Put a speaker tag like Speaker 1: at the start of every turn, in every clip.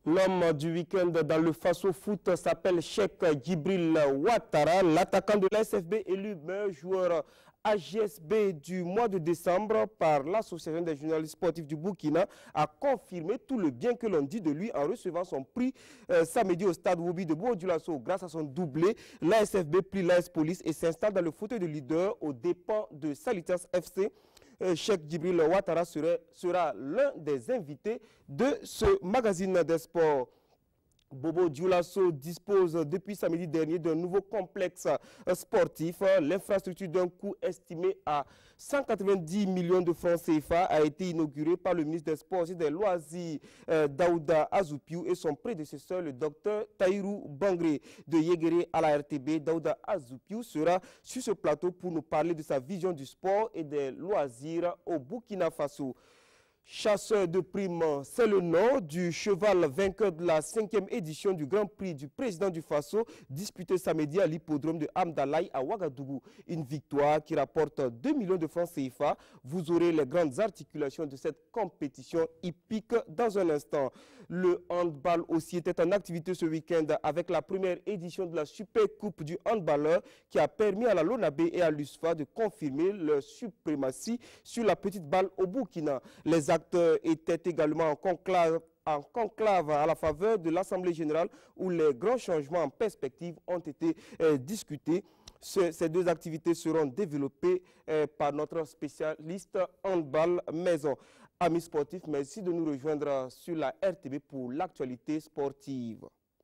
Speaker 1: L'homme du week-end dans le Faso Foot s'appelle Cheikh Djibril Ouattara. L'attaquant de l'ASFB élu meilleur joueur AGSB du mois de décembre par l'Association des journalistes sportifs du Burkina a confirmé tout le bien que l'on dit de lui en recevant son prix samedi au stade Wobi de Bobo-Dioulasso. Grâce à son doublé, l'ASFB plie l'AS Police et s'installe dans le fauteuil de leader aux dépens de Salitas FC. Cheikh Djibril Ouattara sera l'un des invités de ce magazine des sports. Bobo-Dioulasso dispose depuis samedi dernier d'un nouveau complexe sportif. L'infrastructure d'un coût estimé à 190 millions de francs CFA a été inaugurée par le ministre des Sports et des Loisirs Daouda Azoupiou et son prédécesseur, le docteur Taïrou Bangré de Yéguéré à la RTB. Daouda Azoupiou sera sur ce plateau pour nous parler de sa vision du sport et des loisirs au Burkina Faso. Chasseur de primes, c'est le nom du cheval vainqueur de la 5e édition du Grand Prix du président du Faso, disputé samedi à l'hippodrome de Hamdalaï à Ouagadougou. Une victoire qui rapporte 2 millions de francs CFA. Vous aurez les grandes articulations de cette compétition hippique dans un instant. Le handball aussi était en activité ce week-end avec la première édition de la Super Coupe du handballeur qui a permis à la Lonabé et à l'USFA de confirmer leur suprématie sur la petite balle au Burkina. Les acteurs étaient également en conclave à la faveur de l'Assemblée générale où les grands changements en perspective ont été discutés. Ces deux activités seront développées par notre spécialiste handball maison. Amis sportifs, merci de nous rejoindre sur la RTB pour l'actualité sportive.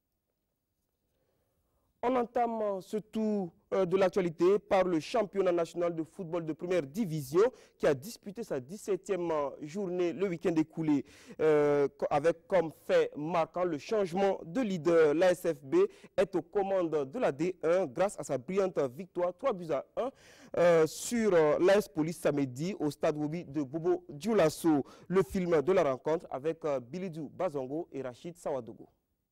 Speaker 1: On entame ce tour de l'actualité par le championnat national de football de première division qui a disputé sa 17e journée le week-end écoulé avec comme fait marquant le changement de leader. L'ASFB est aux commandes de la D1 grâce à sa brillante victoire 3-1 sur l'AS Police samedi au stade Wobi de Bobo-Dioulasso. Le film de la rencontre avec Bilidou Bazongo et Rachid Sawadogo.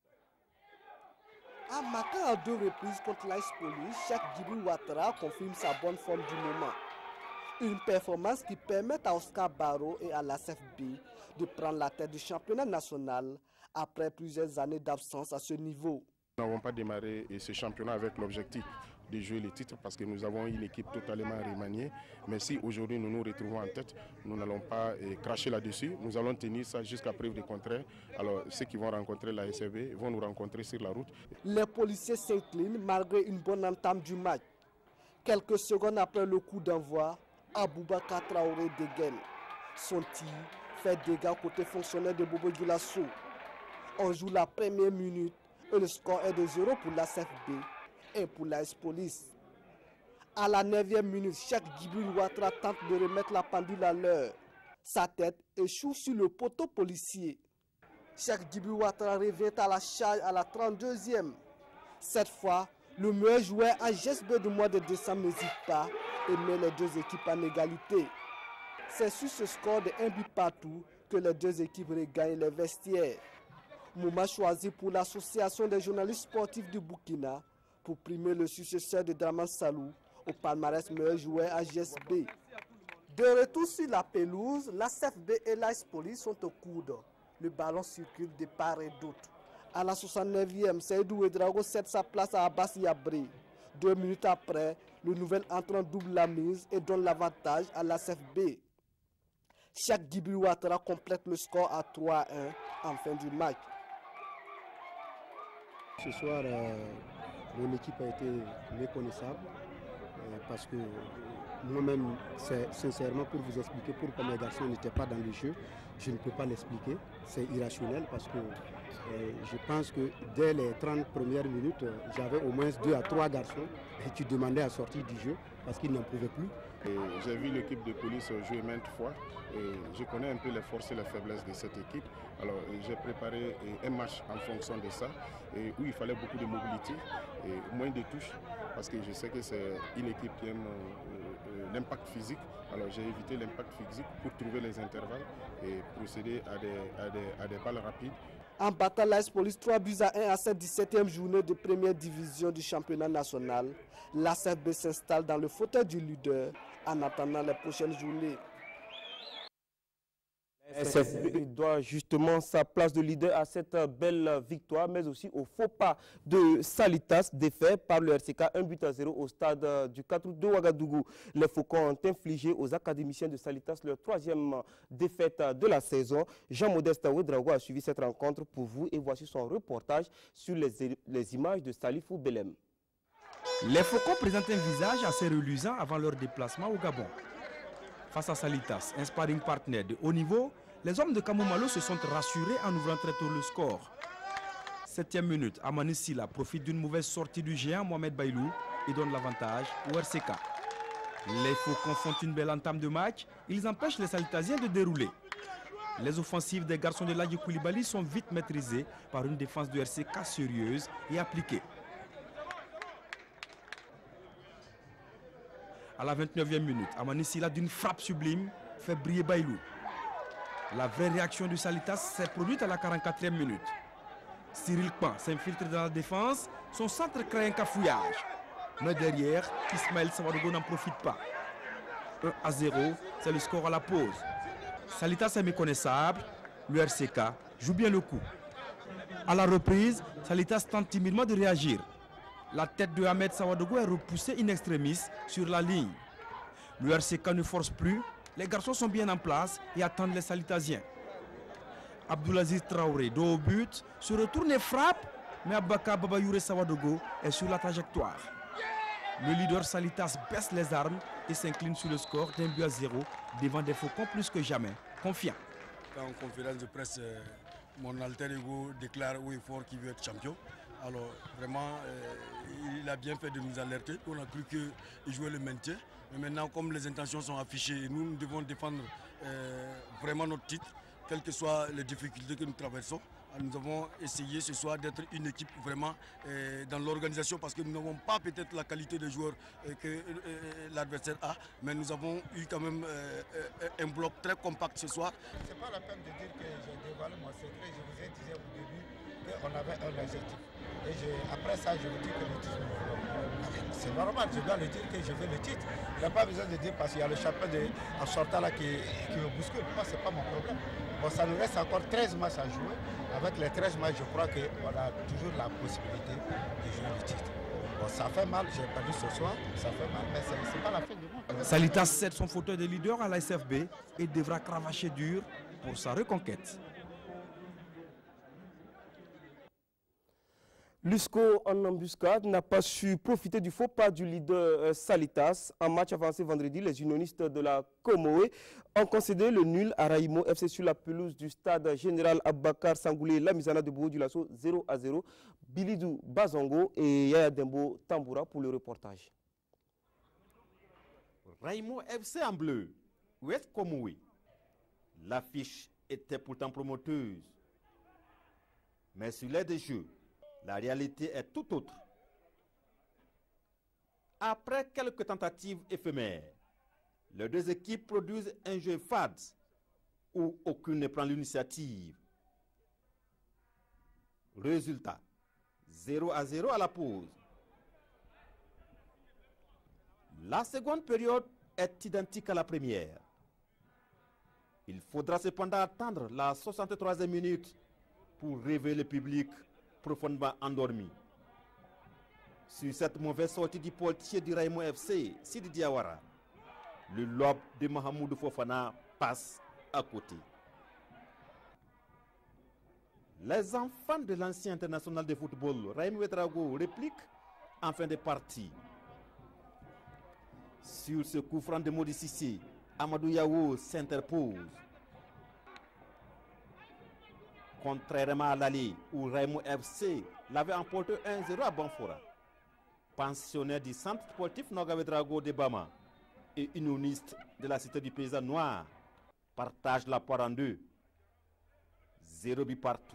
Speaker 2: En marquant à 2 reprises contre l'AS Police, Cheikh Djibril Ouattara confirme sa bonne forme du moment. Une performance qui permet à Oscar Barrow et à l'ASFB de prendre la tête du championnat national après plusieurs années d'absence à ce niveau.
Speaker 3: Nous n'avons pas démarré ce championnat avec l'objectif de jouer les titres parce que nous avons une équipe totalement remaniée. Mais si aujourd'hui nous nous retrouvons en tête, nous n'allons pas cracher là-dessus. Nous allons tenir ça jusqu'à preuve du contraire. Alors ceux qui vont rencontrer la SFB vont nous rencontrer sur la route.
Speaker 2: Les policiers s'inclinent malgré une bonne entame du match. Quelques secondes après le coup d'envoi, Aboubakar Traoré dégaine. Son tir fait dégâts côté fonctionnaire de Bobo-Dioulasso. On joue la première minute et le score est de 0 pour la CFB et pour l'AS Police. À la 9e minute, Cheikh Djibril Ouattara tente de remettre la pendule à l'heure. Sa tête échoue sur le poteau policier. Cheikh Djibril Ouattara revient à la charge à la 32e. Cette fois, le meilleur joueur AGSB du mois de décembre n'hésite pas et met les deux équipes en égalité. C'est sur ce score de 1 but partout que les deux équipes regagnent les vestiaires. Moment choisi pour l'association des journalistes sportifs du Burkina pour primer le successeur de Draman Salou au palmarès meilleur joueur AGSB. De retour sur la pelouse, la CFB et l'AS Police sont au coude. Le ballon circule de part et d'autre. À la 69e, Seydou Ouedraogo cède sa place à Abbas Yabré. 2 minutes après, le nouvel entrant double la mise et donne l'avantage à la CFB. Cheikh Djibril Ouattara complète le score à 3-1 en fin du match.
Speaker 4: Ce soir, mon équipe a été méconnaissable parce que moi-même, sincèrement, pour vous expliquer pourquoi mes garçons n'étaient pas dans le jeu, je ne peux pas l'expliquer. C'est irrationnel parce que je pense que dès les 30 premières minutes, j'avais au moins 2 à 3 garçons qui demandaient à sortir du jeu parce qu'ils n'en pouvaient plus.
Speaker 3: J'ai vu l'équipe de police jouer maintes fois. Je connais un peu les forces et les faiblesses de cette équipe. Alors j'ai préparé un match en fonction de ça, où il fallait beaucoup de mobilité et moins de touches, parce que je sais que c'est une équipe qui aime l'impact physique. Alors j'ai évité l'impact physique pour trouver les intervalles et procéder à des balles rapides.
Speaker 2: En battant l'AS Police 3-1 à cette 17e journée de première division du championnat national, l'ASFB s'installe dans le fauteuil du leader en attendant les prochaines journées.
Speaker 1: SFB doit justement sa place de leader à cette belle victoire, mais aussi au faux pas de Salitas, défait par le RCK 1-0 au stade du 4 août de Ouagadougou. Les Faucons ont infligé aux académiciens de Salitas leur troisième défaite de la saison. Jean-Modeste Ouedraogo a suivi cette rencontre pour vous et voici son reportage sur les images de Salifou Belem.
Speaker 5: Les Faucons présentent un visage assez reluisant avant leur déplacement au Gabon. Face à Salitas, un sparring partner de haut niveau, les hommes de Kamomalo se sont rassurés en ouvrant très tôt le score. 7e minute, Amani Silla profite d'une mauvaise sortie du géant Mohamed Bailou et donne l'avantage au RCK. Les Faucons font une belle entame de match, ils empêchent les Salitasiens de dérouler. Les offensives des garçons de Ladji Koulibaly sont vite maîtrisées par une défense du RCK sérieuse et appliquée. À la 29e minute, Amani Silla d'une frappe sublime fait briller Bailou. La vraie réaction du Salitas s'est produite à la 44e minute. Cyril Kpan s'infiltre dans la défense, son centre crée un cafouillage. Mais derrière, Ismaël Savadogo n'en profite pas. 1-0, c'est le score à la pause. Salitas est méconnaissable, le RCK joue bien le coup. À la reprise, Salitas tente timidement de réagir. La tête de Ahmed Savadogo est repoussée in extremis sur la ligne. Le RCK ne force plus, les garçons sont bien en place et attendent les Salitasiens. Abdoulaziz Traoré, dos au but, se retourne et frappe, mais Abaka Babayoure Savadogo est sur la trajectoire. Le leader Salitas baisse les armes et s'incline sur le score d'1-0 devant des Faucons plus que jamais confiants.
Speaker 6: En conférence de presse, mon alter ego déclare haut et fort qu'il veut être champion. Alors vraiment, il a bien fait de nous alerter. On a cru qu'il jouait le maintien. Mais maintenant, comme les intentions sont affichées, nous devons défendre vraiment notre titre, quelles que soient les difficultés que nous traversons. Nous avons essayé ce soir d'être une équipe vraiment dans l'organisation parce que nous n'avons pas peut-être la qualité de joueurs que l'adversaire a, mais nous avons eu quand même un bloc très compact ce soir.
Speaker 7: Ce n'est pas la peine de dire que j'ai dévoilé mon secret, je vous ai dit au début qu'on avait un objectif. Et après ça, je vous dis que le titre, c'est normal, je dois le dire que je veux le titre. Il n'y a pas besoin de dire parce qu'il y a le champion en sortant là qui me bouscule. Moi, ce n'est pas mon problème. Bon, ça nous reste encore 13 matchs à jouer. Avec les 13 matchs, je crois qu'on a toujours la possibilité de jouer le titre. Bon, ça fait mal, j'ai perdu ce soir, ça fait mal, mais ce n'est pas la fin du monde.
Speaker 5: Salitas cède son fauteuil de leader à la SFB et devra cravacher dur pour sa reconquête.
Speaker 1: Lusco en embuscade n'a pas su profiter du faux pas du leader Salitas. En match avancé vendredi, les unionistes de la Comoé ont concédé le nul à Raïmo FC sur la pelouse du stade général Abakar Sangoulé, la Misana de Bourg du Lasso 0-0. Bilidou Bazongo et Yaya Dembo Tamboura pour le reportage.
Speaker 8: Raïmo FC en bleu, Ouest Comoé. L'affiche était pourtant promoteuse. Mais sur l'aide des jeux, la réalité est tout autre. Après quelques tentatives éphémères, les deux équipes produisent un jeu fade où aucune ne prend l'initiative. Résultat, 0-0 à la pause. La seconde période est identique à la première. Il faudra cependant attendre la 63e minute pour réveiller le public profondément endormi. Sur cette mauvaise sortie du portier du Raïmo FC, Sidi Diawara, le lob de Mahamoudou Fofana passe à côté. Les enfants de l'ancien international de football, Raïmo Ouedraogo, répliquent en fin de partie. Sur ce coup franc de Modi Sissi, Amadou Yaou s'interpose. Contrairement à l'Ali, où Raïmo FC l'avait emporté 1-0 à Banfora. Pensionnaire du centre sportif Noga Ouedraogo de Bama et unioniste de la cité du paysan noir partagent la poire en deux. 0 but partout.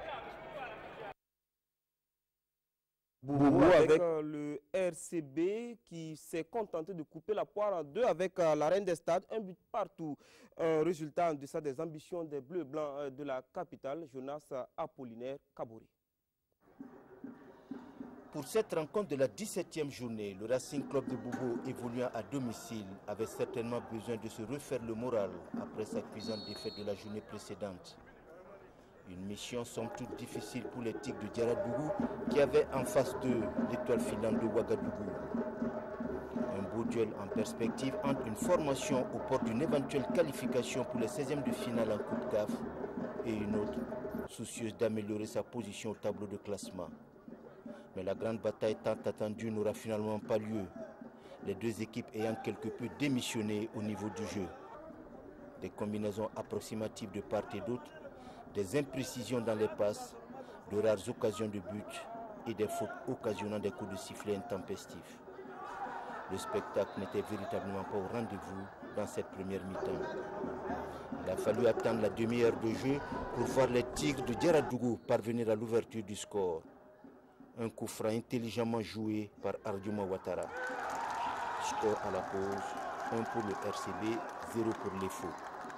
Speaker 1: Boubou avec le RCB qui s'est contenté de couper la poire en deux avec la reine des stades, un but partout. Un résultat en deçà des ambitions des Bleus Blancs de la capitale, Jonas Apollinaire Kabori.
Speaker 9: Pour cette rencontre de la 17e journée, le Racing Club de Bobo, évoluant à domicile, avait certainement besoin de se refaire le moral après sa cuisante défaite de la journée précédente. Une mission somme toute difficile pour les Tigres de Diaradougou qui avaient en face d'eux l'étoile filante de Ouagadougou. Un beau duel en perspective entre une formation au port d'une éventuelle qualification pour les 16e de finale en Coupe CAF et une autre soucieuse d'améliorer sa position au tableau de classement. Mais la grande bataille tant attendue n'aura finalement pas lieu, les deux équipes ayant quelque peu démissionné au niveau du jeu. Des combinaisons approximatives de part et d'autre, des imprécisions dans les passes, de rares occasions de but et des fautes occasionnant des coups de sifflet intempestifs. Le spectacle n'était véritablement pas au rendez-vous dans cette première mi-temps. Il a fallu attendre la demi-heure de jeu pour voir les Tigres de Diaradougou parvenir à l'ouverture du score. Un coup franc intelligemment joué par Ardiouma Ouattara. Score à la pause, 1 pour le RCB, 0 pour les faux.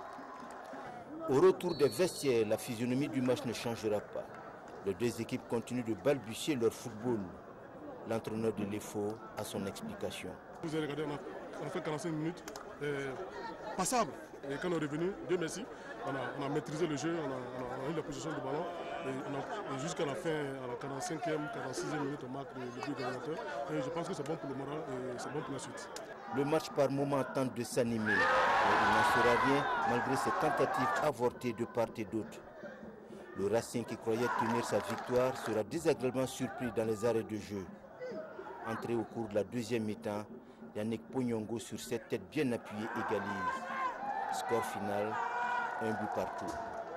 Speaker 9: Au retour des vestiaires, la physionomie du match ne changera pas. Les deux équipes continuent de balbutier leur football. L'entraîneur de l'EFO a son explication.
Speaker 3: Vous avez regardé, on a fait 45 minutes, passable. Et quand on est revenu, Dieu merci, on a maîtrisé le jeu, on a eu la position du ballon. Et jusqu'à la fin, à la 45e, 46e minute, on marque le but égalisateur. Et je pense que c'est bon pour le moral et c'est bon pour la suite.
Speaker 9: Le match par moments tente de s'animer, mais il n'en sera rien malgré ces tentatives avortées de part et d'autre. Le Racing qui croyait tenir sa victoire sera désagréablement surpris dans les arrêts de jeu. Entré au cours de la deuxième mi-temps, Yannick Pognongo sur cette tête bien appuyée égalise. Score final, 1 but partout.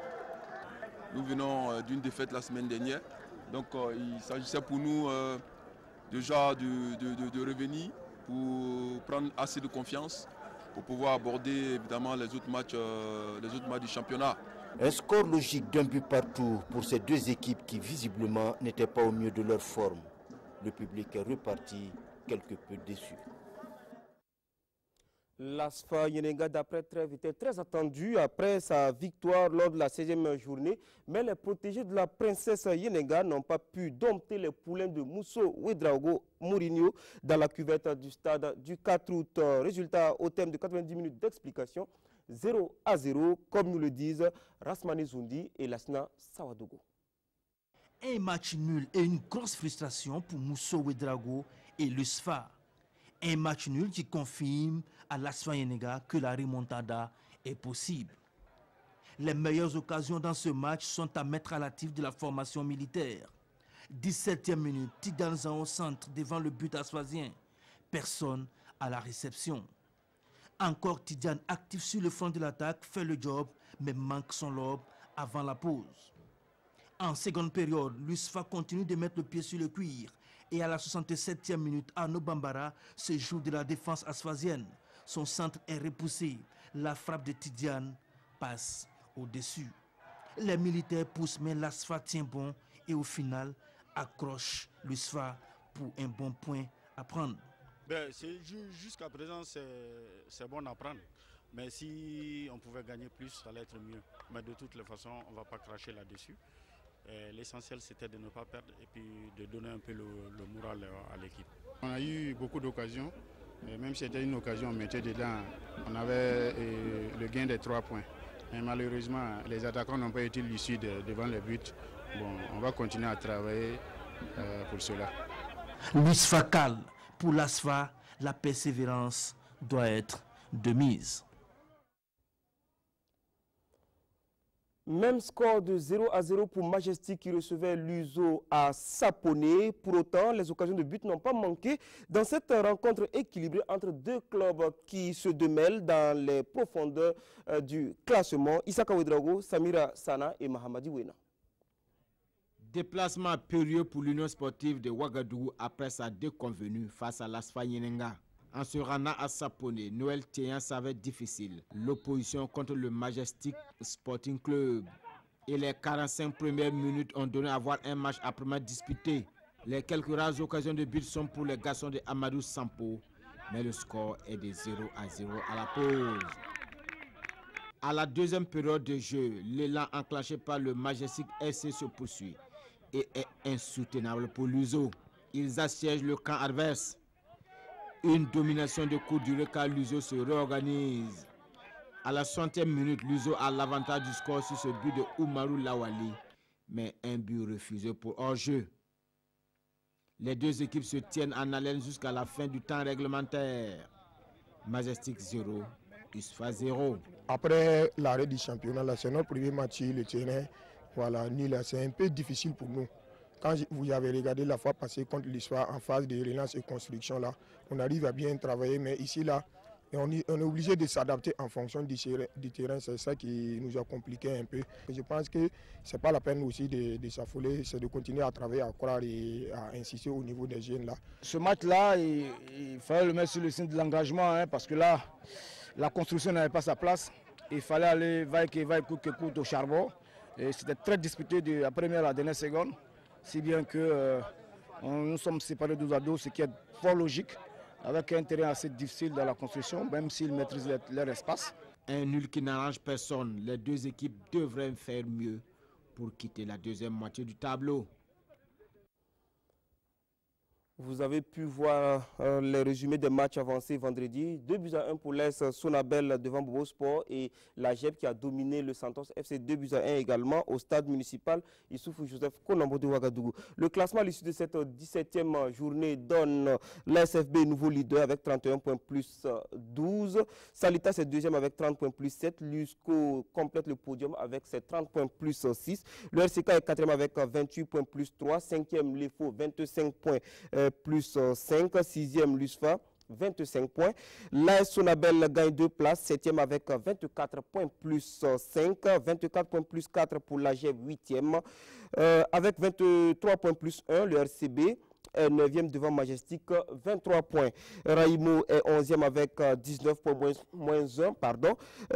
Speaker 10: Nous venons d'une défaite la semaine dernière, donc il s'agissait pour nous déjà de revenir pour prendre assez de confiance pour pouvoir aborder évidemment les autres matchs du championnat.
Speaker 9: Un score logique d'un but partout pour ces deux équipes qui visiblement n'étaient pas au mieux de leur forme. Le public est reparti quelque peu déçu.
Speaker 1: L'ASFA Yenenga d'après trêve était très attendu après sa victoire lors de la 16e journée, mais les protégés de la princesse Yenenga n'ont pas pu dompter les poulains de Mousso Ouedraogo Mourinho dans la cuvette du stade du 4 août. Résultat au terme de 90 minutes d'explication, 0-0, comme nous le disent Rasmane Zoundi et Lasna Sawadogo.
Speaker 11: Un match nul et une grosse frustration pour Mousso Ouedraogo et l'USFA. Un match nul qui confirme à l'ASFA Yenenga que la remontada est possible. Les meilleures occasions dans ce match sont à mettre à l'actif de la formation militaire. 17e minute, Tidanzan au centre devant le but asfasien. Personne à la réception. Encore Tidiane actif sur le front de l'attaque, fait le job, mais manque son lobe avant la pause. En seconde période, l'USFA continue de mettre le pied sur le cuir. Et à la 67e minute, Arnaud Bambara se joue de la défense asfasienne. Son centre est repoussé. La frappe de Tidiane passe au-dessus. Les militaires poussent, mais l'ASFA tient bon et au final accroche l'USFA pour un bon point à prendre.
Speaker 12: Jusqu'à présent, c'est bon à prendre. Mais si on pouvait gagner plus, ça allait être mieux. Mais de toutes les façons, on ne va pas cracher là-dessus. L'essentiel, c'était de ne pas perdre et puis de donner un peu le moral à l'équipe.
Speaker 3: On a eu beaucoup d'occasions. Même si c'était une occasion, on mettait dedans. On avait le gain des 3 points. Mais malheureusement, les attaquants n'ont pas été lucides devant le but. Bon, on va continuer à travailler pour cela.
Speaker 11: L'USFA calme. Pour l'ASFA, la persévérance doit être de mise.
Speaker 1: Même score de 0-0 pour Majestic qui recevait l'USO à Saponé. Pour autant, les occasions de but n'ont pas manqué dans cette rencontre équilibrée entre deux clubs qui se démêlent dans les profondeurs du classement. Isaka Ouedraogo, Samira Sana et Mahamadi Wena.
Speaker 13: Déplacement périlleux pour l'Union sportive de Ouagadougou après sa déconvenue face à l'ASFA Yenenga. En se rendant à Saponé, Noël Théan s'avait difficile. L'opposition contre le Majestic Sporting Club. Et les 45 premières minutes ont donné à voir un match âprement disputé. Les quelques rares occasions de but sont pour les garçons de Amadou Sampo. Mais le score est de 0-0 à la pause. À la deuxième période de jeu, l'élan enclenché par le Majestic SC se poursuit et est insoutenable pour l'USO. Ils assiègent le camp adverse. Une domination de courte durée car Luso se réorganise. À la 60e minute, Luso a l'avantage du score sur ce but de Oumarou Lawali, mais un but refusé pour hors-jeu. Les deux équipes se tiennent en haleine jusqu'à la fin du temps réglementaire. Majestic 0, USFA 0.
Speaker 14: Après l'arrêt du championnat, là, c'est notre premier match sur le terrain. Voilà, nul, c'est un peu difficile pour nous. Quand vous avez regardé la fois passée contre l'USFA en phase de relance et construction, là, on arrive à bien travailler, mais ici, là, on est obligé de s'adapter en fonction du terrain. C'est ça qui nous a compliqué un peu. Je pense que ce n'est pas la peine aussi de s'affoler, c'est de continuer à travailler, à croire et à insister au niveau des jeunes là.
Speaker 15: Ce match-là, il fallait le mettre sur le signe de l'engagement, hein, parce que là, la construction n'avait pas sa place. Il fallait aller vaille coûte que coûte au charbon. Et c'était très disputé de la première à la dernière seconde, si bien que nous sommes séparés 12 à 12, ce qui est fort logique, avec un terrain assez difficile dans la construction, même s'ils maîtrisent leur espace.
Speaker 13: Un nul qui n'arrange personne. Les deux équipes devraient faire mieux pour quitter la deuxième moitié du tableau.
Speaker 1: Vous avez pu voir les résumés des matchs avancés vendredi. 2-1 pour l'AS Sonabel devant Bobo Sport et la GEP qui a dominé le Santos FC 2-1 également au stade municipal Issoufou Joseph Konambo de Ouagadougou. Le classement à l'issue de cette 17e journée donne l'ASFB nouveau leader avec 31 points plus 12. Salitas est deuxième avec 30 points plus 7. Lusco complète le podium avec ses 30 points plus 6. Le RCK est quatrième avec 28 points plus 3. Cinquième l'EFO 25 points plus 5, 6e l'USFA, 25 points. L'AS Sonabel gagne 2 places, 7e avec 24 points plus 5, 24 points plus 4 pour l'AGEB, 8e, avec 23 points plus 1, le RCB. 9e devant Majestic, 23 points. Raimo est 11e avec 19 points moins 1, pardon.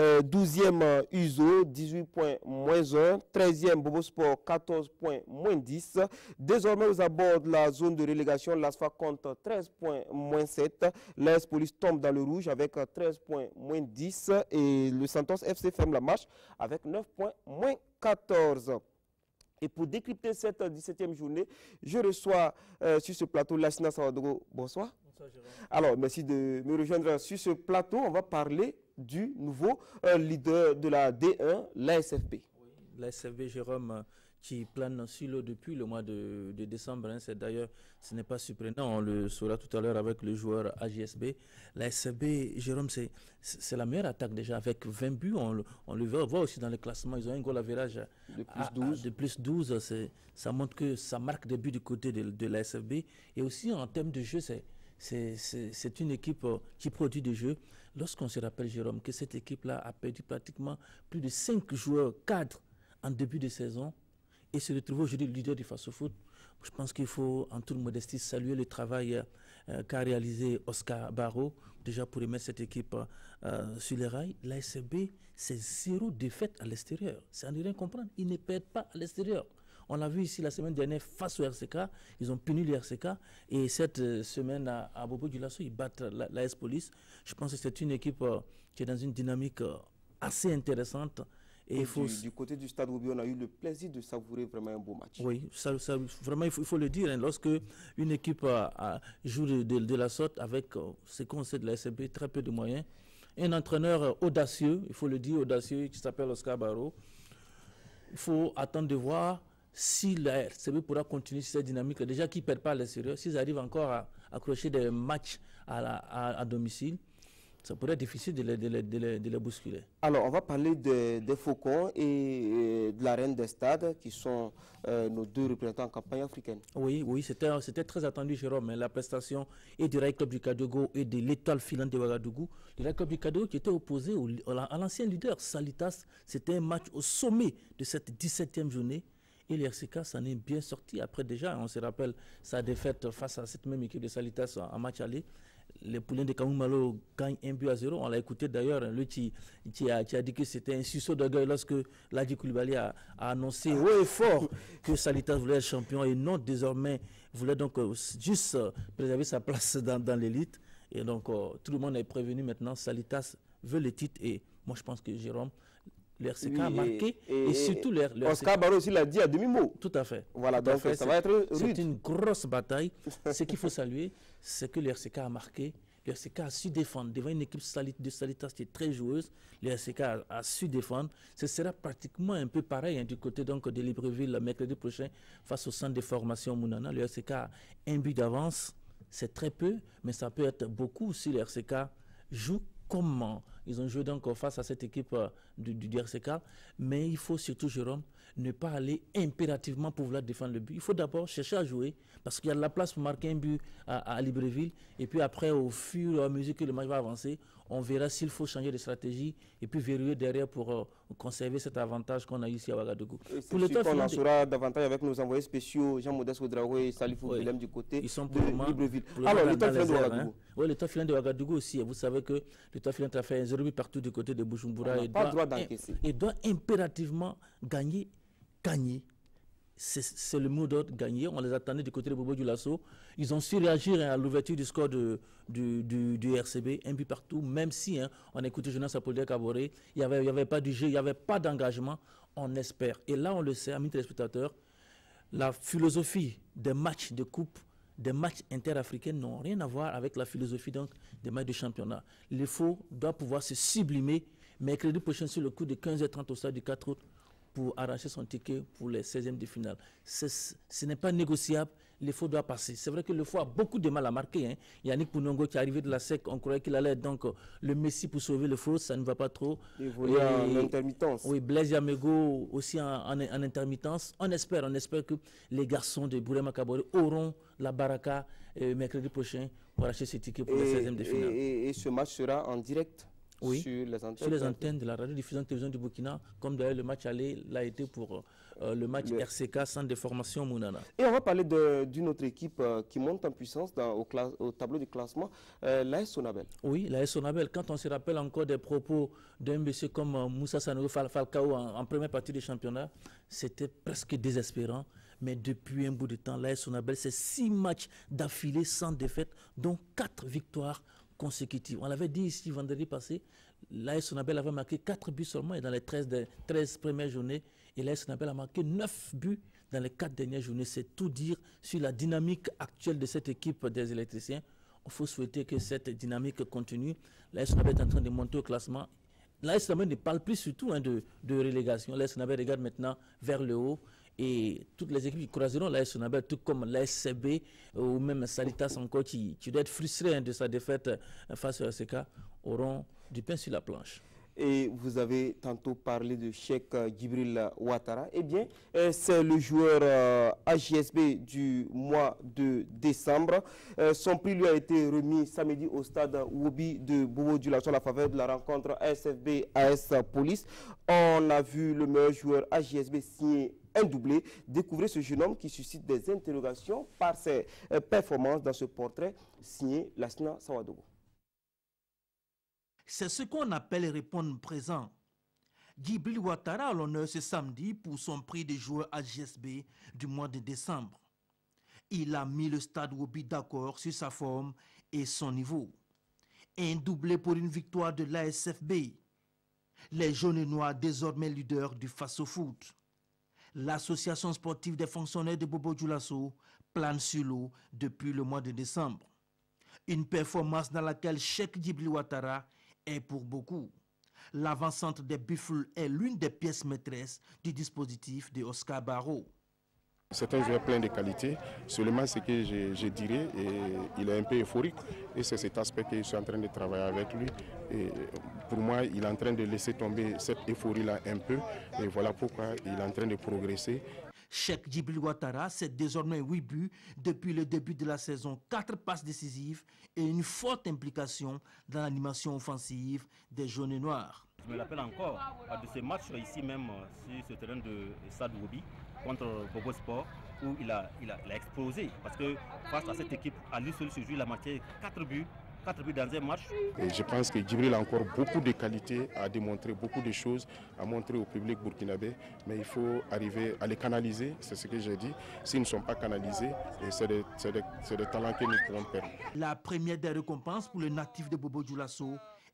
Speaker 1: 12e Uzo, 18 points moins 1. 13e Bobo Sport, 14 points moins 10. Désormais, aux abords de la zone de relégation, l'ASFA compte 13 points moins 7. L'AS Police tombe dans le rouge avec 13 points moins 10. Et le Santos FC ferme la marche avec 9 points moins 14. Et pour décrypter cette 17e journée, je reçois sur ce plateau Lassina Sawadogo. Bonsoir. Bonsoir, Jérôme. Alors, merci de me rejoindre sur ce plateau. On va parler du nouveau leader de la D1, l'ASFB.
Speaker 11: Oui, l'ASFB, Jérôme, qui plane sur l'eau depuis le mois de décembre. Hein. C'est d'ailleurs, ce n'est pas surprenant, on le saura tout à l'heure avec le joueur AJSB. L'ASFB, Jérôme, c'est la meilleure attaque déjà avec 20 buts. On le voit aussi dans le classement. Ils ont un goal average de plus 12. Ça montre que ça marque des buts du côté de l'ASFB. Et aussi en termes de jeu, c'est une équipe qui produit des jeux. Lorsqu'on se rappelle, Jérôme, que cette équipe-là a perdu pratiquement plus de 5 joueurs cadres en début de saison, et se retrouver aujourd'hui le leader du Faso-Foot, je pense qu'il faut en toute modestie saluer le travail qu'a réalisé Oscar Barreau, déjà pour remettre cette équipe sur les rails. L'ASFB, c'est 0 défaite à l'extérieur. C'est à ne rien comprendre. Ils ne perdent pas à l'extérieur. On l'a vu ici la semaine dernière face au RCK. Ils ont puni le RCK. Et cette semaine à Bobo Dioulasso, ils battent l'AS Police. Je pense que c'est une équipe qui est dans une dynamique assez intéressante. Et
Speaker 1: du côté du stade Roubi, on a eu le plaisir de savourer vraiment un beau match.
Speaker 11: Oui, vraiment, il faut le dire. Hein, lorsque une équipe joue de la sorte avec ce qu'on sait de la SCB, très peu de moyens, un entraîneur audacieux, il faut le dire, audacieux, qui s'appelle Oscar Barreau, il faut attendre de voir si la RCB pourra continuer cette dynamique. Déjà qu'ils ne perdent pas à l'extérieur, s'ils arrivent encore à accrocher des matchs à domicile, ça pourrait être difficile de les bousculer.
Speaker 1: Alors, on va parler des Faucons et de la Reine des Stades, qui sont nos deux représentants en campagne africaine.
Speaker 11: Oui, c'était très attendu, Jérôme, la prestation et du Rail Club du Kadogo et de l'Étoile filante de Ouagadougou. Le Rail Club du Kadogo qui était opposé à l'ancien leader, Salitas. C'était un match au sommet de cette 17e journée. Et le RCK s'en est bien sorti. Après déjà, on se rappelle sa défaite face à cette même équipe de Salitas en match aller. Les poulains de Kamoumalo gagnent 1-0. On l'a écouté d'ailleurs, lui qui a dit que c'était un sursaut d'orgueil lorsque Ladi Koulibaly a annoncé haut et fort que Salitas voulait être champion et non désormais voulait donc juste préserver sa place dans l'élite. Et donc tout le monde est prévenu maintenant, Salitas veut le titre et moi je pense que Jérôme, Le RCK a marqué et surtout le
Speaker 1: Oscar Barreau aussi l'a dit à demi-mot.
Speaker 11: Tout à fait.
Speaker 1: Voilà, donc ça va être rude.
Speaker 11: C'est une grosse bataille. Ce qu'il faut saluer, c'est que le RCK a marqué. Le RCK a su défendre devant une équipe de Salitas qui est très joueuse. Le RCK a su défendre. Ce sera pratiquement un peu pareil du côté donc, de Libreville mercredi prochain face au centre de formation Mounana. Le RCK a un but d'avance. C'est très peu, mais ça peut être beaucoup si le RCK joue comment ils ont joué donc face à cette équipe du RCK. Mais il faut surtout, Jérôme, ne pas aller impérativement pour vouloir défendre le but. Il faut d'abord chercher à jouer parce qu'il y a de la place pour marquer un but à Libreville. Et puis après, au fur et à mesure que le match va avancer, on verra s'il faut changer de stratégie et puis verrouiller derrière pour conserver cet avantage qu'on a ici à Ouagadougou.
Speaker 1: Pour le temps, on en saura davantage avec nos envoyés spéciaux, Jean-Modeste Ouedraogo et Salifou Willem du côté de Libreville. Alors, l'état filant de Ouagadougou.
Speaker 11: Oui, l'état filant de Ouagadougou aussi. Vous savez que l'état filant a fait un 0 but partout du côté de Bujumbura et doit impérativement gagner. C'est le mot d'ordre, gagner. On les attendait du côté de Bobo Dioulasso. Ils ont su réagir à l'ouverture du score du RCB, un but partout, même si on a écouté Jonas Apollinaire Kaboré, il n'y avait pas du jeu, il n'y avait pas d'engagement. On espère. Et là, on le sait, amis téléspectateurs, la philosophie des matchs de coupe, des matchs interafricains n'ont rien à voir avec la philosophie donc, des matchs de championnat. Le FO doit pouvoir se sublimer mercredi prochain sur le coup de 15h30 au stade du 4 août pour arracher son ticket pour les 16e de finale. Ce n'est pas négociable, le FO doit passer. C'est vrai que le FO a beaucoup de mal à marquer. Yannick Pounongo qui est arrivé de la SEC, on croyait qu'il allait être donc le Messi pour sauver le FO, ça ne va pas trop.
Speaker 1: Il voulait en intermittence.
Speaker 11: Oui, Blaise Yamego aussi en intermittence. On espère que les garçons de Bourema Kaboré auront la baraka mercredi prochain pour arracher ce ticket pour les 16e de finale.
Speaker 1: Et ce match sera en direct?
Speaker 11: Oui,
Speaker 1: sur les antennes
Speaker 11: de la radio-diffusion de télévision du Burkina, comme d'ailleurs le match aller l'a été pour le match RCK Centre de formation Mounana.
Speaker 1: Et on va parler d'une autre équipe qui monte en puissance au tableau du classement, l'AS Sonabel.
Speaker 11: Oui, l'AS Sonabel, quand on se rappelle encore des propos d'un monsieur comme Moussa Sanogo Falcao en première partie du championnat, c'était presque désespérant. Mais depuis un bout de temps, l'AS Sonabel, c'est 6 matchs d'affilée sans défaite, dont 4 victoires consécutives. On l'avait dit ici vendredi passé, l'AS Sonabel avait marqué 4 buts seulement et dans les 13 premières journées, et l'AS Sonabel a marqué 9 buts dans les 4 dernières journées. C'est tout dire sur la dynamique actuelle de cette équipe des électriciens. Il faut souhaiter que cette dynamique continue. L'AS Sonabel est en train de monter au classement. L'AS Sonabel ne parle plus surtout de relégation. L'AS Sonabel regarde maintenant vers le haut. Et toutes les équipes qui croiseront l'AS Sonabel, tout comme l'ASCB ou même Salitas encore, qui doit être frustré de sa défaite face au RCK, auront du pain sur la planche.
Speaker 1: Et vous avez tantôt parlé de Cheikh Djibril Ouattara. Eh bien, c'est le joueur AJSB du mois de décembre. Son prix lui a été remis samedi au stade Wobi de Bobo Dioulasso à la faveur de la rencontre ASFB-AS Police. On a vu le meilleur joueur AJSB signer un doublé. Découvrez ce jeune homme qui suscite des interrogations par ses performances dans ce portrait signé Lassina Sawadogo.
Speaker 11: C'est ce qu'on appelle répondre présent. Djibril Ouattara a l'honneur ce samedi pour son prix de joueur AJSB du mois de décembre. Il a mis le stade Wobi d'accord sur sa forme et son niveau. Un doublé pour une victoire de l'ASFB. Les jaunes et noirs désormais leaders du Faso Foot. L'association sportive des fonctionnaires de Bobo Dioulasso plane sur l'eau depuis le mois de décembre. Une performance dans laquelle Cheikh Djibril Ouattara est pour beaucoup. L'avant-centre des Buffles est l'une des pièces maîtresses du dispositif de Oscar Barreau.
Speaker 3: C'est un joueur plein de qualités, seulement ce que je dirais, il est un peu euphorique et c'est cet aspect que je suis en train de travailler avec lui. Et pour moi, il est en train de laisser tomber cette euphorie-là un peu et voilà pourquoi il est en train de progresser.
Speaker 11: Cheikh Djibril Ouattara, c'est désormais 8 buts depuis le début de la saison, 4 passes décisives et une forte implication dans l'animation offensive des jaunes et noirs.
Speaker 16: Je me rappelle encore de ce match ici même sur ce terrain de Stade Wobi contre Bobo Sport où il a explosé parce que face à cette équipe, à lui seul ce jour, il a marqué 4 buts dans un match.
Speaker 3: Et je pense que Djibril a encore beaucoup de qualités à démontrer, beaucoup de choses à montrer au public burkinabé, mais il faut arriver à les canaliser, c'est ce que j'ai dit. S'ils ne sont pas canalisés, c'est des talents que nous pouvons perdre.
Speaker 11: La première des récompenses pour le natif de Bobo Dioulasso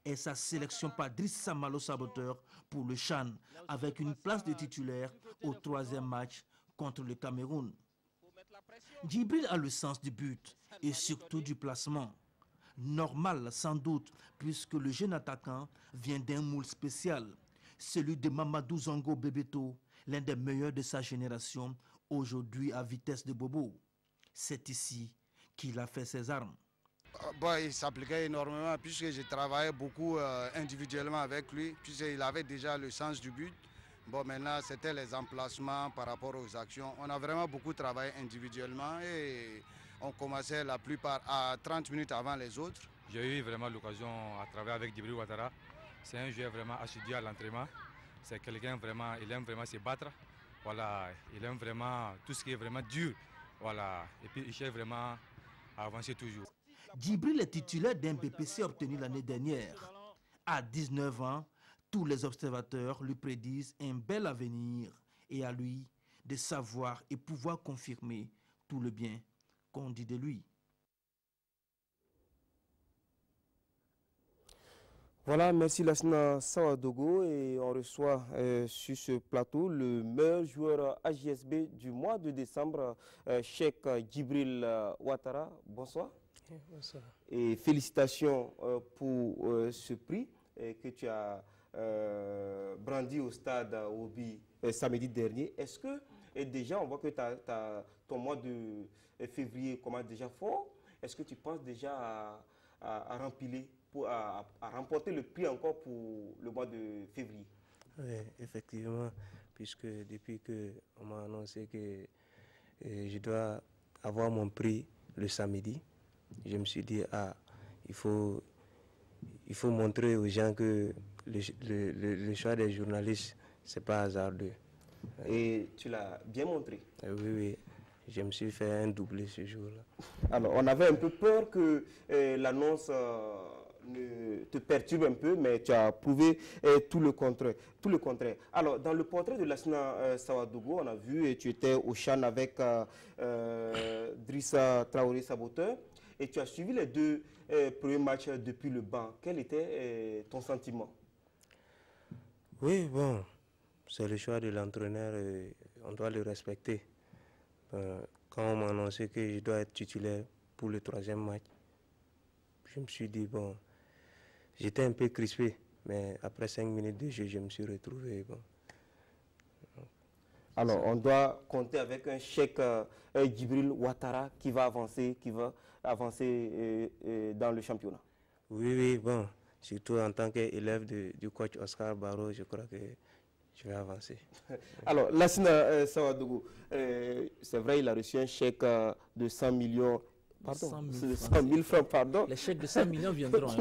Speaker 11: est sa sélection par Drissa Malo Saboteur pour le CHAN, avec une place de titulaire au 3e match contre le Cameroun. Djibril a le sens du but et surtout du placement. Normal sans doute, puisque le jeune attaquant vient d'un moule spécial, celui de Mamadou Zongo Bebeto, l'un des meilleurs de sa génération, aujourd'hui à vitesse de Bobo. C'est ici qu'il a fait ses armes.
Speaker 17: Bon, il s'appliquait énormément puisque j'ai travaillé beaucoup individuellement avec lui, puisqu'il avait déjà le sens du but. Bon, maintenant, c'était les emplacements par rapport aux actions. On a vraiment beaucoup travaillé individuellement et on commençait la plupart à 30 minutes avant les autres.
Speaker 18: J'ai eu vraiment l'occasion à travailler avec Djibril Ouattara. C'est un joueur vraiment assidu à l'entraînement. C'est quelqu'un vraiment, il aime vraiment se battre. Voilà, il aime vraiment tout ce qui est vraiment dur. Voilà, et puis il cherche vraiment à avancer toujours.
Speaker 11: Djibril est titulaire d'un BPC obtenu l'année dernière. À 19 ans, tous les observateurs lui prédisent un bel avenir et à lui de savoir et pouvoir confirmer tout le bien qu'on dit de lui.
Speaker 1: Voilà, merci Lassina Sawadogo et on reçoit sur ce plateau le meilleur joueur AJSB du mois de décembre, Cheikh Djibril Ouattara. Bonsoir.
Speaker 19: Bonsoir. Et
Speaker 1: félicitations pour ce prix que tu as brandi au stade Obi samedi dernier. Est-ce que déjà on voit que ton mois de février commence déjà fort? Est-ce que tu penses déjà à rempiler, à remporter le prix encore pour le mois de février?
Speaker 19: Oui, effectivement, puisque depuis qu'on m'a annoncé que je dois avoir mon prix le samedi, je me suis dit, il faut montrer aux gens que le choix des journalistes, ce n'est pas hasardeux.
Speaker 1: Et tu l'as bien montré.
Speaker 19: Oui, oui. Je me suis fait un doublé ce jour-là.
Speaker 1: Alors, on avait un peu peur que l'annonce ne te perturbe un peu, mais tu as prouvé tout le contraire. Alors, dans le portrait de Lassina Sawadogo, on a vu et tu étais au CHAN avec Drissa Traoré Saboteur et tu as suivi les deux premiers matchs depuis le banc. Quel était ton sentiment?
Speaker 19: Oui, bon, c'est le choix de l'entraîneur et on doit le respecter. Quand on m'a annoncé que je dois être titulaire pour le 3e match, je me suis dit, bon, j'étais un peu crispé, mais après 5 minutes de jeu, je me suis retrouvé. Bon.
Speaker 1: Alors, on doit compter avec un Cheikh Djibril Ouattara qui va avancer dans le championnat.
Speaker 19: Oui, oui, bon, surtout en tant qu'élève du coach Oscar Barrow, je crois que je vais avancer.
Speaker 1: Alors, Lassina Sawadogo, c'est vrai, il a reçu un chèque de 100 millions. Pardon, 100 000 francs, pardon.
Speaker 11: Les chèques de 100 millions viendront.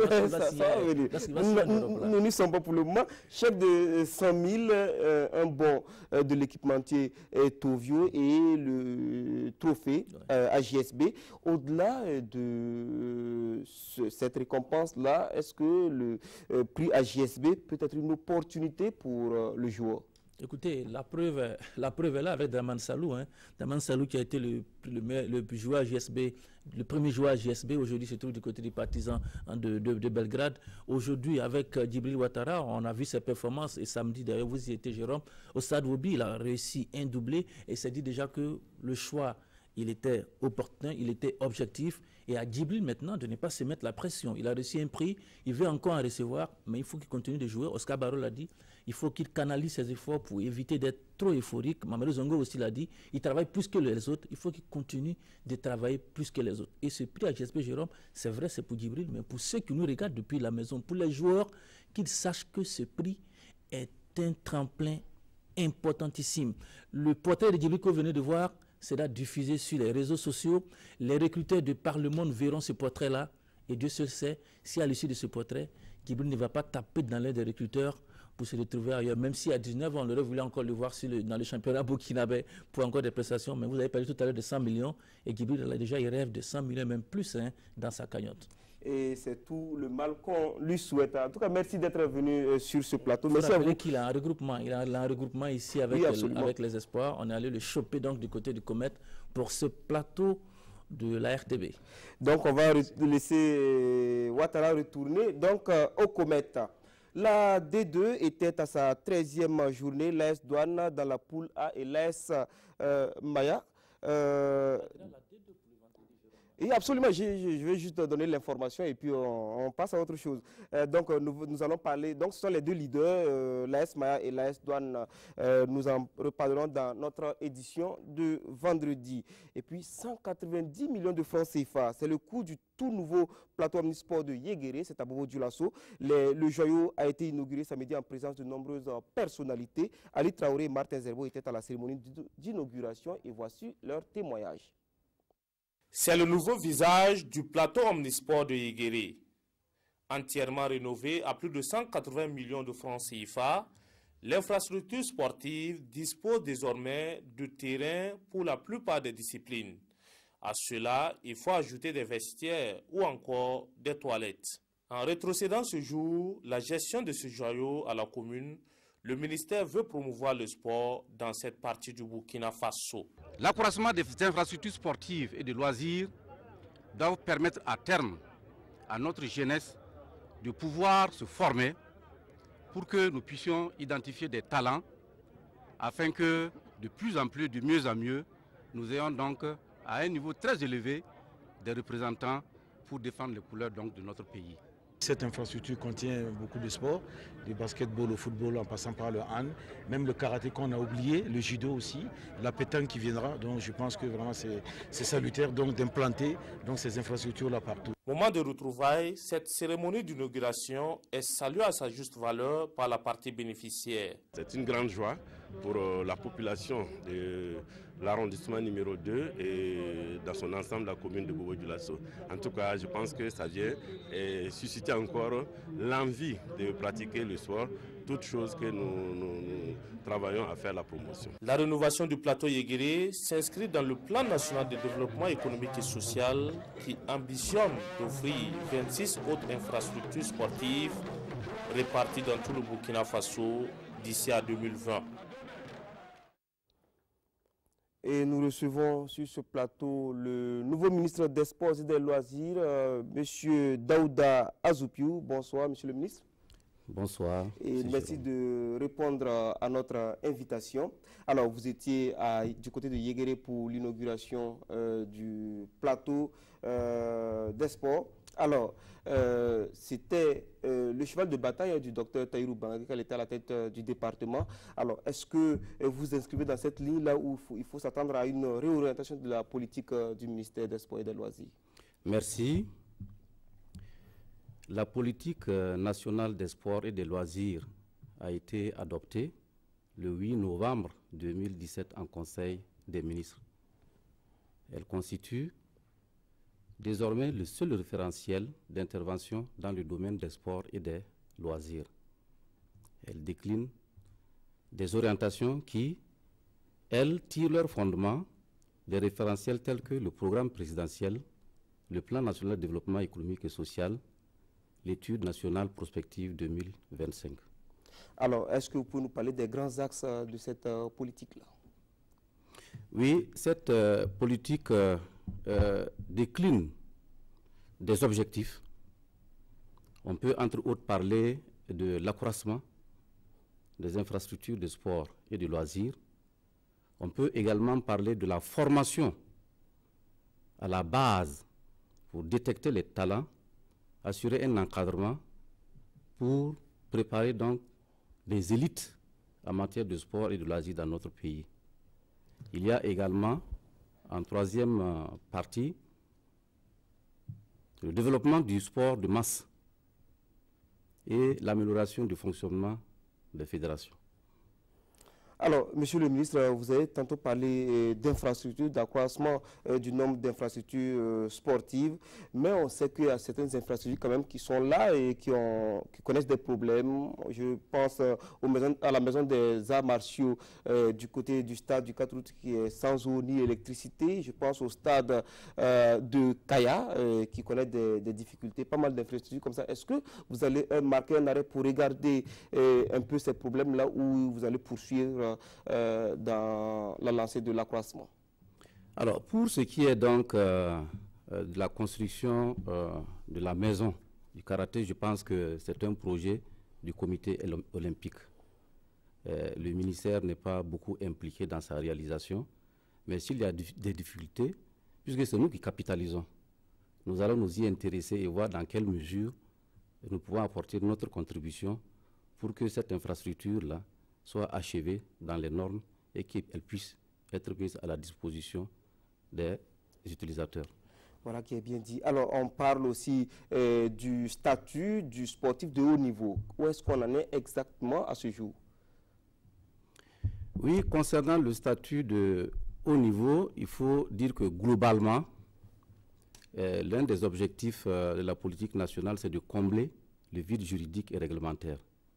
Speaker 1: Nous n'y sommes pas pour le moment. Chèque de 100 000, un bon de l'équipementier Tovio et le trophée AJSB. Au-delà de cette récompense-là, est-ce que le prix AJSB peut être une opportunité pour le joueur?
Speaker 11: Écoutez, la preuve est là avec Draman Salou. Draman Salou qui a été le joueur AJSB, le premier joueur AJSB, aujourd'hui se trouve du côté des Partisans de Belgrade. Aujourd'hui, avec Djibril Ouattara, on a vu ses performances et samedi, d'ailleurs, vous y étiez, Jérôme, au Stade Wobi, il a réussi un doublé et c'est dit déjà que le choix, il était opportun, il était objectif et à Djibril maintenant de ne pas se mettre la pression. Il a reçu un prix, il veut encore en recevoir, mais il faut qu'il continue de jouer. Oscar Barrow l'a dit, il faut qu'il canalise ses efforts pour éviter d'être trop euphorique. Mamadou Zongo aussi l'a dit, il travaille plus que les autres, il faut qu'il continue de travailler plus que les autres. Et ce prix à GSP Jérôme, c'est vrai, c'est pour Djibril, mais pour ceux qui nous regardent depuis la maison, pour les joueurs, qu'ils sachent que ce prix est un tremplin importantissime. Le portrait de Djibril que vous venez de voir, sera diffusé sur les réseaux sociaux. Les recruteurs de par le monde verront ce portrait-là. Et Dieu seul sait si à l'issue de ce portrait, Djibril ne va pas taper dans l'un des recruteurs pour se retrouver ailleurs. Même si à 19 ans, on aurait voulu encore le voir dans le championnat burkinabé pour encore des prestations. Mais vous avez parlé tout à l'heure de 100 millions. Et Djibril, déjà, il rêve de 100 millions, même plus, dans sa cagnotte.
Speaker 1: Et c'est tout le mal qu'on lui souhaite. En tout cas, merci d'être venu sur ce plateau.
Speaker 11: Merci à vous. Qu'il a un regroupement. Il a un regroupement ici avec les espoirs. On est allé le choper donc du côté du Comet pour ce plateau
Speaker 20: de la RTB.
Speaker 1: Donc on va laisser Ouattara retourner donc, au Comète. La D2 était à sa 13e journée, l'AS Douane dans la poule A et l'AS Maya. Et absolument, je vais juste donner l'information et puis on passe à autre chose. Donc nous allons parler, donc ce sont les deux leaders, l'AS Maya et l'AS Douane. Nous en reparlerons dans notre édition de vendredi. Et puis 190 millions de francs CFA, c'est le coût du tout nouveau plateau omnisport de Yéguéré, c'est à Bobo-Dioulasso. Le joyau a été inauguré samedi en présence de nombreuses personnalités. Ali Traoré et Martin Zerbo étaient à la cérémonie d'inauguration et voici leur témoignage.
Speaker 21: C'est le nouveau visage du plateau omnisport de Yéguéré. Entièrement rénové à plus de 180 millions de francs CFA, l'infrastructure sportive dispose désormais de terrain pour la plupart des disciplines. À cela, il faut ajouter des vestiaires ou encore des toilettes. En rétrocédant ce jour, la gestion de ce joyau à la commune, le ministère veut promouvoir le sport dans cette partie du Burkina Faso.
Speaker 22: L'accroissement des infrastructures sportives et de loisirs doit permettre à terme à notre jeunesse de pouvoir se former pour que nous puissions identifier des talents afin que de plus en plus, de mieux en mieux, nous ayons donc à un niveau très élevé des représentants pour défendre les couleurs donc, de notre pays.
Speaker 23: Cette infrastructure contient beaucoup de sports, du basketball au football en passant par le hand, même le karaté qu'on a oublié, le judo aussi, la pétanque qui viendra. Donc je pense que vraiment c'est salutaire d'implanter ces infrastructures-là partout.
Speaker 21: Moment de retrouvailles, cette cérémonie d'inauguration est saluée à sa juste valeur par la partie bénéficiaire.
Speaker 24: C'est une grande joie pour la population de l'arrondissement numéro 2 et dans son ensemble la commune de Bobo-Dioulasso. En tout cas, je pense que ça vient susciter encore l'envie de pratiquer le sport, toute chose que nous travaillons à faire la promotion.
Speaker 21: La rénovation du plateau Yéguéré s'inscrit dans le plan national de développement économique et social qui ambitionne d'offrir 26 autres infrastructures sportives réparties dans tout le Burkina Faso d'ici à 2020.
Speaker 1: Et nous recevons sur ce plateau le nouveau ministre des Sports et des Loisirs, M. Daouda Azoupiou. Bonsoir, M. le ministre.
Speaker 25: Bonsoir.
Speaker 1: Et merci de répondre à notre invitation. Alors, vous étiez du côté de Yéguéré pour l'inauguration du plateau des sports. Alors, c'était le cheval de bataille du docteur Tahirou Bangui, qui était à la tête du département. Alors, est-ce que vous inscrivez dans cette ligne-là où il faut s'attendre à une réorientation de la politique du ministère des Sports et des Loisirs?
Speaker 25: Merci. La politique nationale des sports et des loisirs a été adoptée le 8 novembre 2017 en Conseil des ministres. Elle constitue désormais le seul référentiel d'intervention dans le domaine des sports et des loisirs. Elle décline des orientations qui, elles, tirent leur fondement des référentiels tels que le programme présidentiel, le plan national de développement économique et social, l'étude nationale prospective 2025.
Speaker 1: Alors, est-ce que vous pouvez nous parler des grands axes de cette politique-là?
Speaker 25: Oui, cette politique décline des objectifs. On peut entre autres parler de l'accroissement des infrastructures de sport et de loisirs. On peut également parler de la formation à la base pour détecter les talents, assurer un encadrement pour préparer donc les élites en matière de sport et de loisirs dans notre pays. Il y a également, en troisième partie, le développement du sport de masse et l'amélioration du fonctionnement des fédérations.
Speaker 1: Alors, Monsieur le ministre, vous avez tantôt parlé d'infrastructures, d'accroissement du nombre d'infrastructures sportives, mais on sait qu'il y a certaines infrastructures quand même qui sont là et qui connaissent des problèmes. Je pense à la maison des arts martiaux du côté du stade du 4 août qui est sans eau ni électricité. Je pense au stade de Kaya qui connaît des difficultés, pas mal d'infrastructures comme ça. Est-ce que vous allez marquer un arrêt pour regarder un peu ces problèmes-là ou vous allez poursuivre dans la lancée de l'accroissement?
Speaker 25: Alors, pour ce qui est donc de la construction de la maison du karaté, je pense que c'est un projet du comité olympique. Le ministère n'est pas beaucoup impliqué dans sa réalisation, mais s'il y a des difficultés, puisque c'est nous qui capitalisons, nous allons nous y intéresser et voir dans quelle mesure nous pouvons apporter notre contribution pour que cette infrastructure-là soit achevée dans les normes et qu'elle puisse être mise à la disposition des utilisateurs.
Speaker 1: Voilà qui est bien dit. Alors, on parle aussi du statut du sportif de haut niveau. Où est-ce qu'on en est exactement à ce jour?
Speaker 25: Oui, concernant le statut de haut niveau, il faut dire que globalement, l'un des objectifs de la politique nationale, c'est de combler le vide juridique et réglementaire.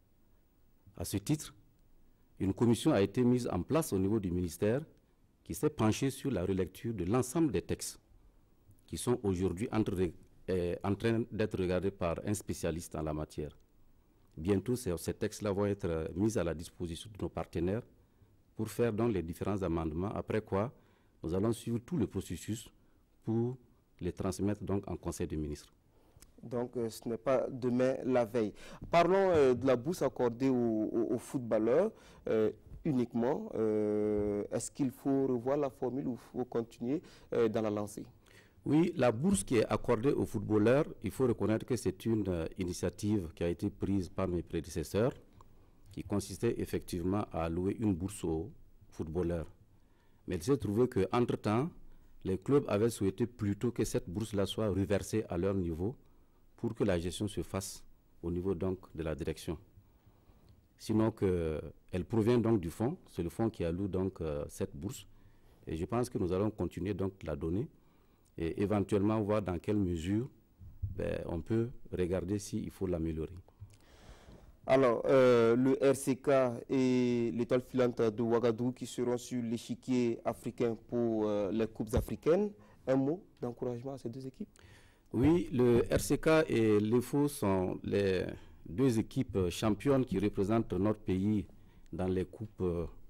Speaker 25: À ce titre, une commission a été mise en place au niveau du ministère qui s'est penchée sur la relecture de l'ensemble des textes qui sont aujourd'hui en train d'être regardés par un spécialiste en la matière. Bientôt, ces textes-là vont être mis à la disposition de nos partenaires pour faire donc les différents amendements, après quoi nous allons suivre tout le processus pour les transmettre donc en Conseil des ministres.
Speaker 1: Donc ce n'est pas demain la veille. Parlons de la bourse accordée aux footballeurs uniquement. Est-ce qu'il faut revoir la formule ou faut continuer dans la lancée?
Speaker 25: Oui, la bourse qui est accordée aux footballeurs, il faut reconnaître que c'est une initiative qui a été prise par mes prédécesseurs, qui consistait effectivement à allouer une bourse aux footballeurs. Mais il s'est trouvé qu'entre-temps, les clubs avaient souhaité plutôt que cette bourse-là soit reversée à leur niveau pour que la gestion se fasse au niveau donc de la direction. Sinon elle provient donc du fonds, c'est le fonds qui alloue donc cette bourse. Et je pense que nous allons continuer donc de la donner et éventuellement voir dans quelle mesure on peut regarder s'il faut l'améliorer.
Speaker 1: Alors, le RCK et l'étoile filante de Ouagadougou qui seront sur l'échiquier africain pour les coupes africaines. Un mot d'encouragement à ces deux équipes?
Speaker 25: Oui, le RCK et l'EFO sont les deux équipes championnes qui représentent notre pays dans les coupes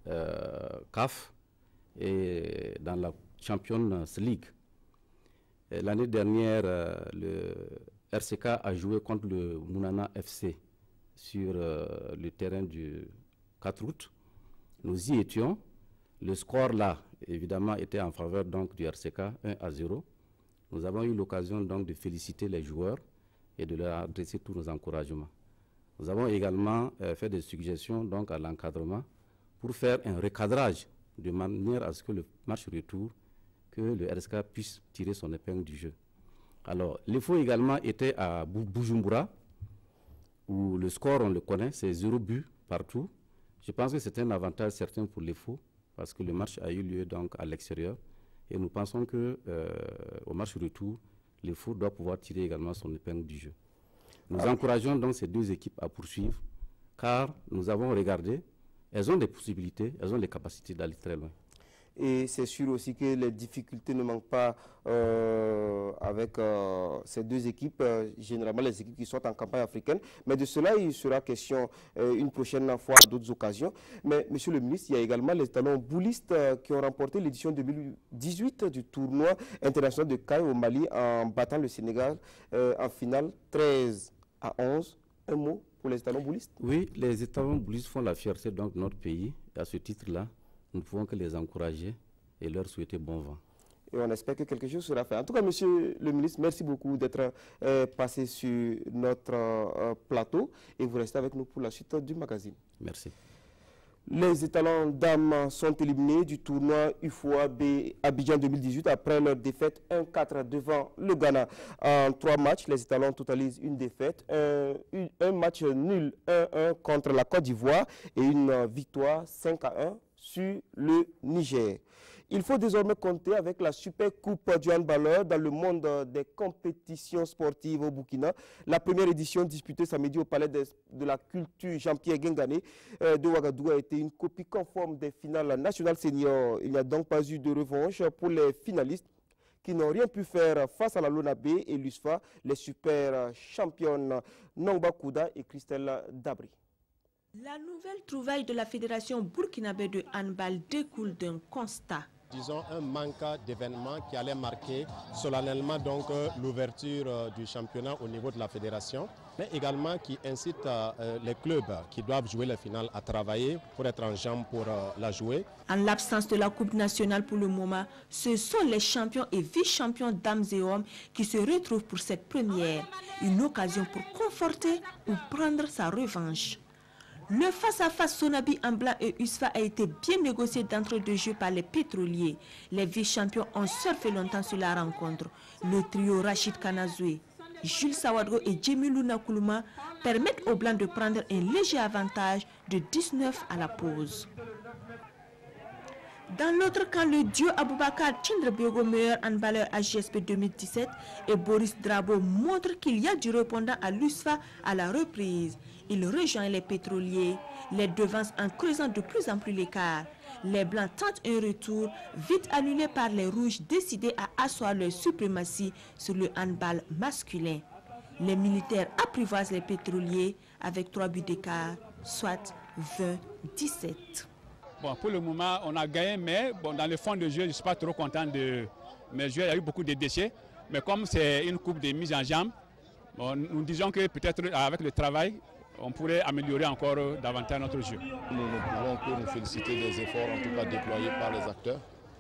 Speaker 25: CAF et dans la Champions League. L'année dernière, le RCK a joué contre le Mounana FC sur le terrain du 4 août. Nous y étions. Le score là, évidemment, était en faveur donc, du RCK, 1-0. Nous avons eu l'occasion donc de féliciter les joueurs et de leur adresser tous nos encouragements. Nous avons également fait des suggestions donc, à l'encadrement pour faire un recadrage de manière à ce que le match retour, que le RSK puisse tirer son épingle du jeu. Alors, l'EFO également était à Bujumbura, où le score, on le connaît, c'est 0 but partout. Je pense que c'est un avantage certain pour l'EFO, parce que le match a eu lieu donc à l'extérieur. Et nous pensons qu'au match retour, l'EFO doit pouvoir tirer également son épingle du jeu. Nous encourageons donc ces deux équipes à poursuivre, car nous avons regardé, elles ont des possibilités, elles ont les capacités d'aller très loin.
Speaker 1: Et c'est sûr aussi que les difficultés ne manquent pas avec ces deux équipes, généralement les équipes qui sont en campagne africaine. Mais de cela, il sera question une prochaine fois à d'autres occasions. Mais monsieur le ministre, il y a également les talons boulistes qui ont remporté l'édition 2018 du tournoi international de Caille au Mali en battant le Sénégal en finale 13-11. Un mot pour les talons boulistes? Oui, les talons boulistes font la fierté donc, de notre pays. Et à ce titre-là, nous ne pouvons que les encourager et leur souhaiter bon vent. Et on espère que quelque chose sera fait. En tout cas, monsieur le ministre, merci beaucoup d'être passé sur notre plateau et vous restez avec nous pour la suite du magazine. Merci. Les étalons dames sont éliminés du tournoi UFOA Abidjan 2018 après leur défaite 1-4 devant le Ghana. En 3 matchs, les étalons totalisent une défaite, un match nul 1-1 contre la Côte d'Ivoire et une victoire 5-1 sur le Niger. Il faut désormais compter avec la Super Coupe du handballeur dans le monde des compétitions sportives au Burkina. La première édition disputée samedi au Palais de la Culture Jean-Pierre Guingané de Ouagadougou a été une copie conforme des finales nationales seniors. Il n'y a donc pas eu de revanche pour les finalistes qui n'ont rien pu faire face à la Lonabé et l'USFA, les super championnes Nongba Kouda et Christelle Dabri.
Speaker 2: La nouvelle trouvaille de la Fédération burkinabé de handball découle d'un constat. disons, un manque d'événements qui allait marquer solennellement donc l'ouverture du championnat au niveau de la fédération, mais également qui incite les clubs qui doivent jouer la finale à travailler pour être en jambes pour la jouer.
Speaker 4: En l'absence de la Coupe nationale pour le moment, ce sont les champions et vice-champions dames et hommes qui se retrouvent pour cette première, une occasion pour conforter ou prendre sa revanche. Le face-à-face Sonabi en blanc et USFA a été bien négocié d'entrée de jeu par les pétroliers. Les vice-champions ont surfé longtemps sur la rencontre. Le trio Rachid Kanazoué, Jules Sawadgo et Djemilou Nakoulouma permettent aux Blancs de prendre un léger avantage de 19 à la pause. Dans l'autre camp, le duo Aboubakar Tchindrebiogo, meilleur handballeur à JSP 2017, et Boris Drabo montrent qu'il y a du répondant à l'USFA à la reprise. Il rejoint les pétroliers, les devance en creusant de plus en plus l'écart. Les Blancs tentent un retour, vite annulé par les Rouges décidés à asseoir leur suprématie sur le handball masculin. Les militaires apprivoisent les pétroliers avec 3 buts d'écart, soit 20-17.
Speaker 6: Bon, pour le moment, on a gagné, mais bon, dans le fond de jeu, je ne suis pas trop content de mes joueurs. Il y a eu beaucoup de déchets, mais comme c'est une coupe de mise en jambe, bon, nous disons que peut-être avec le travail, on pourrait améliorer encore davantage notre jeu.
Speaker 3: Nous ne pouvons que nous féliciter des efforts en tout cas déployés par les acteurs.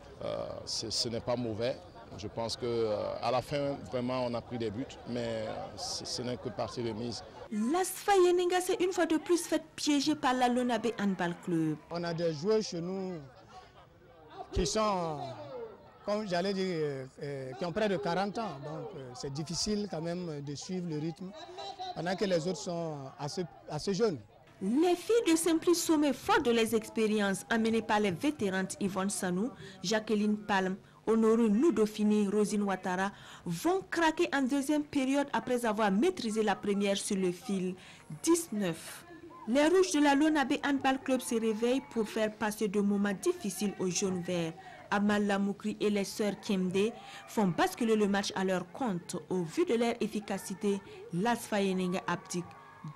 Speaker 3: Ce n'est pas mauvais. Je pense qu'à la fin, vraiment, on a pris des buts, mais ce n'est que partie remise.
Speaker 4: L'ASFA Yeninga s'est une fois de plus fait piéger par la Lonabe Handball Club.
Speaker 7: On a des joueurs chez nous qui sont, comme j'allais dire, qui ont près de 40 ans. Donc c'est difficile quand même de suivre le rythme, pendant que les autres sont assez jeunes.
Speaker 4: Les filles de Simplice Sommet, fortes de les expériences amenées par les vétérantes Yvonne Sanou, Jacqueline Palme, Honoré Noudofini, Rosine Ouattara, vont craquer en deuxième période après avoir maîtrisé la première sur le fil 19. Les Rouges de la Lonabe Handball Club se réveillent pour faire passer de moments difficiles aux jaunes verts. Amal Lamoukri et les sœurs Kemde font basculer le match à leur compte. Au vu de leur efficacité, l'ASFA Yeninga abdique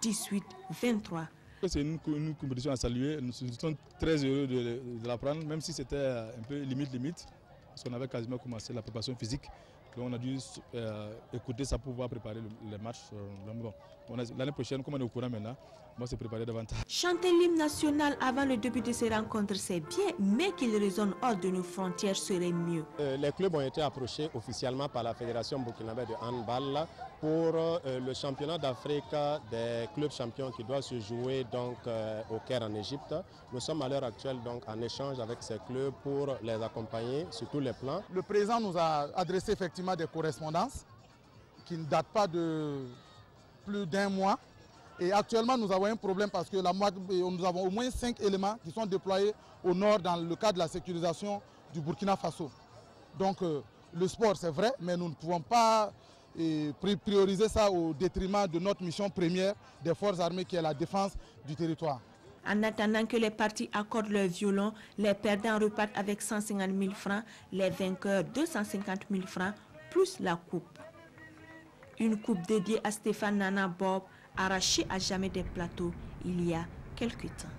Speaker 4: 18-23.
Speaker 6: C'est une compétition à saluer. Nous sommes très heureux de la prendre, même si c'était un peu limite. Parce qu'on avait quasiment commencé la préparation physique. Donc on a dû écouter ça pour pouvoir préparer les matchs. L'année prochaine, comme on est au courant maintenant, on va se préparer davantage.
Speaker 4: Chanter l'hymne national avant le début de ces rencontres, c'est bien, mais qu'il résonne hors de nos frontières serait mieux.
Speaker 2: Les clubs ont été approchés officiellement par la Fédération burkinabé de handball pour le championnat d'Afrique des clubs champions qui doit se jouer donc, au Caire en Égypte. Nous sommes à l'heure actuelle donc, en échange avec ces clubs pour les accompagner sur tous les plans.
Speaker 20: Le président nous a adressé effectivement des correspondances qui ne datent pas de plus d'un mois. Et actuellement, nous avons un problème parce que nous avons au moins 5 éléments qui sont déployés au nord dans le cadre de la sécurisation du Burkina Faso. Donc le sport, c'est vrai, mais nous ne pouvons pas prioriser ça au détriment de notre mission première des forces armées qui est la défense du territoire.
Speaker 4: En attendant que les parties accordent leur violon, les perdants repartent avec 150 000 francs, les vainqueurs 250 000 francs, plus la coupe. Une coupe dédiée à Stéphane Nana Bob, arrachée à jamais des plateaux il y a quelques temps.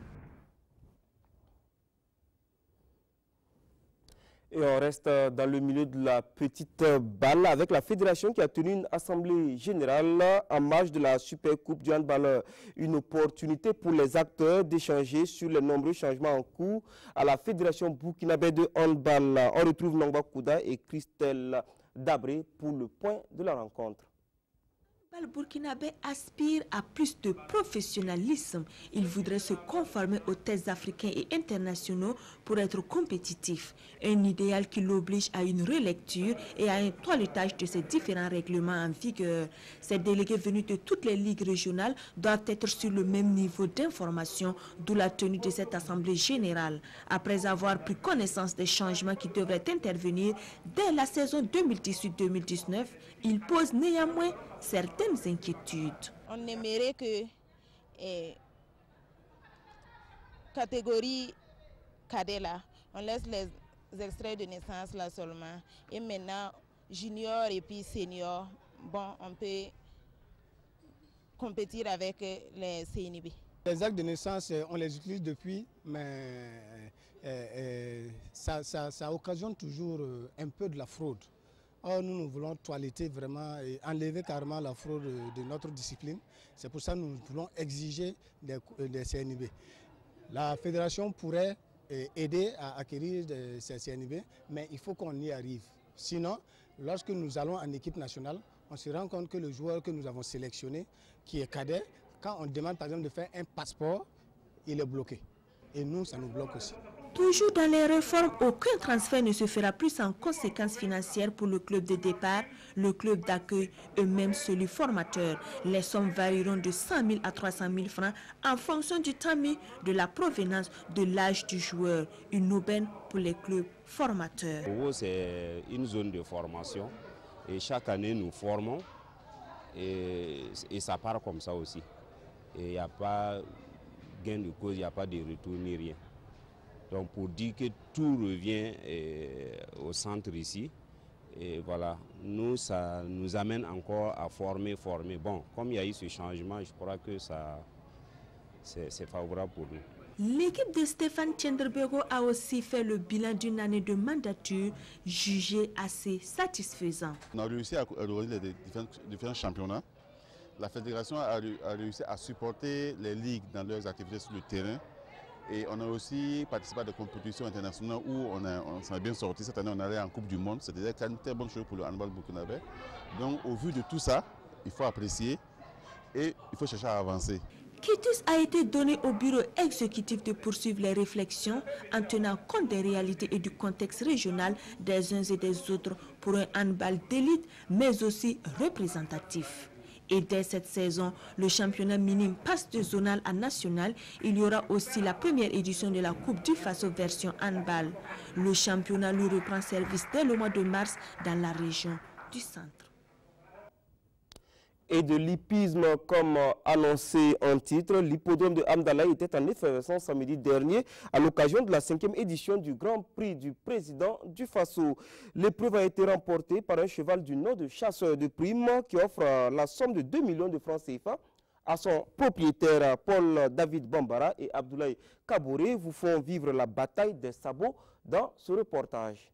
Speaker 1: Et on reste dans le milieu de la petite balle avec la fédération qui a tenu une assemblée générale en marge de la Super Coupe du handball. Une opportunité pour les acteurs d'échanger sur les nombreux changements en cours à la fédération burkinabé de handball. On retrouve Nangba Kouda et Christelle Dabré pour le point de la rencontre.
Speaker 4: Le burkinabé aspire à plus de professionnalisme. Il voudrait se conformer aux tests africains et internationaux pour être compétitif. Un idéal qui l'oblige à une relecture et à un toilettage de ces différents règlements en vigueur. Ces délégués venus de toutes les ligues régionales doivent être sur le même niveau d'information, d'où la tenue de cette assemblée générale. Après avoir pris connaissance des changements qui devraient intervenir dès la saison 2018-2019, ils posent néanmoins certaines inquiétudes.
Speaker 26: On aimerait que catégorie cadet là, on laisse les extraits de naissance là seulement. Et maintenant, junior et puis senior, bon, on peut compétir avec les CNIB.
Speaker 7: Les actes de naissance, on les utilise depuis, mais ça occasionne toujours un peu de la fraude. Or, nous voulons toiletter vraiment et enlever carrément la fraude de notre discipline. C'est pour ça que nous voulons exiger des CNIB. La fédération pourrait aider à acquérir ces CNIB, mais il faut qu'on y arrive. Sinon, lorsque nous allons en équipe nationale, on se rend compte que le joueur que nous avons sélectionné, qui est cadet, quand on demande par exemple de faire un passeport, il est bloqué. Et nous, ça nous bloque aussi.
Speaker 4: Toujours dans les réformes, aucun transfert ne se fera plus sans conséquences financières pour le club de départ, le club d'accueil et même celui formateur. Les sommes varieront de 100 000 à 300 000 francs en fonction du temps mis, de la provenance, de l'âge du joueur. Une aubaine pour les clubs formateurs.
Speaker 5: C'est une zone de formation et chaque année nous formons et ça part comme ça aussi. Il n'y a pas gain de cause, il n'y a pas de retour ni rien. Donc pour dire que tout revient au centre ici, et voilà, nous, ça nous amène encore à former. Bon, comme il y a eu ce changement, je crois que c'est favorable pour nous.
Speaker 4: L'équipe de Stéphane Tchenderbego a aussi fait le bilan d'une année de mandature jugé assez satisfaisant.
Speaker 8: On a réussi à organiser les différents championnats. La fédération a réussi à supporter les ligues dans leurs activités sur le terrain. Et on a aussi participé à des compétitions internationales où on s'en est bien sorti. Cette année, on allait en Coupe du Monde. C'était une très bonne chose pour le handball burkinabé. Donc, au vu de tout ça, il faut apprécier et il faut chercher à avancer.
Speaker 4: Quitus a été donné au bureau exécutif de poursuivre les réflexions en tenant compte des réalités et du contexte régional des uns et des autres pour un handball d'élite, mais aussi représentatif. Et dès cette saison, le championnat minime passe de zonal à national. Il y aura aussi la première édition de la Coupe du Faso version handball. Le championnat lui reprend service dès le mois de mars dans la région du centre.
Speaker 1: Et de l'hippisme, comme annoncé en titre, l'hippodrome de Hamdallah était en effervescence samedi dernier à l'occasion de la 5e édition du Grand Prix du président du Faso. L'épreuve a été remportée par un cheval du nom de Chasseur de Prime qui offre la somme de 2 millions de francs CFA à son propriétaire Paul David Bambara et Abdoulaye Kabouré vous font vivre la bataille des sabots dans ce reportage.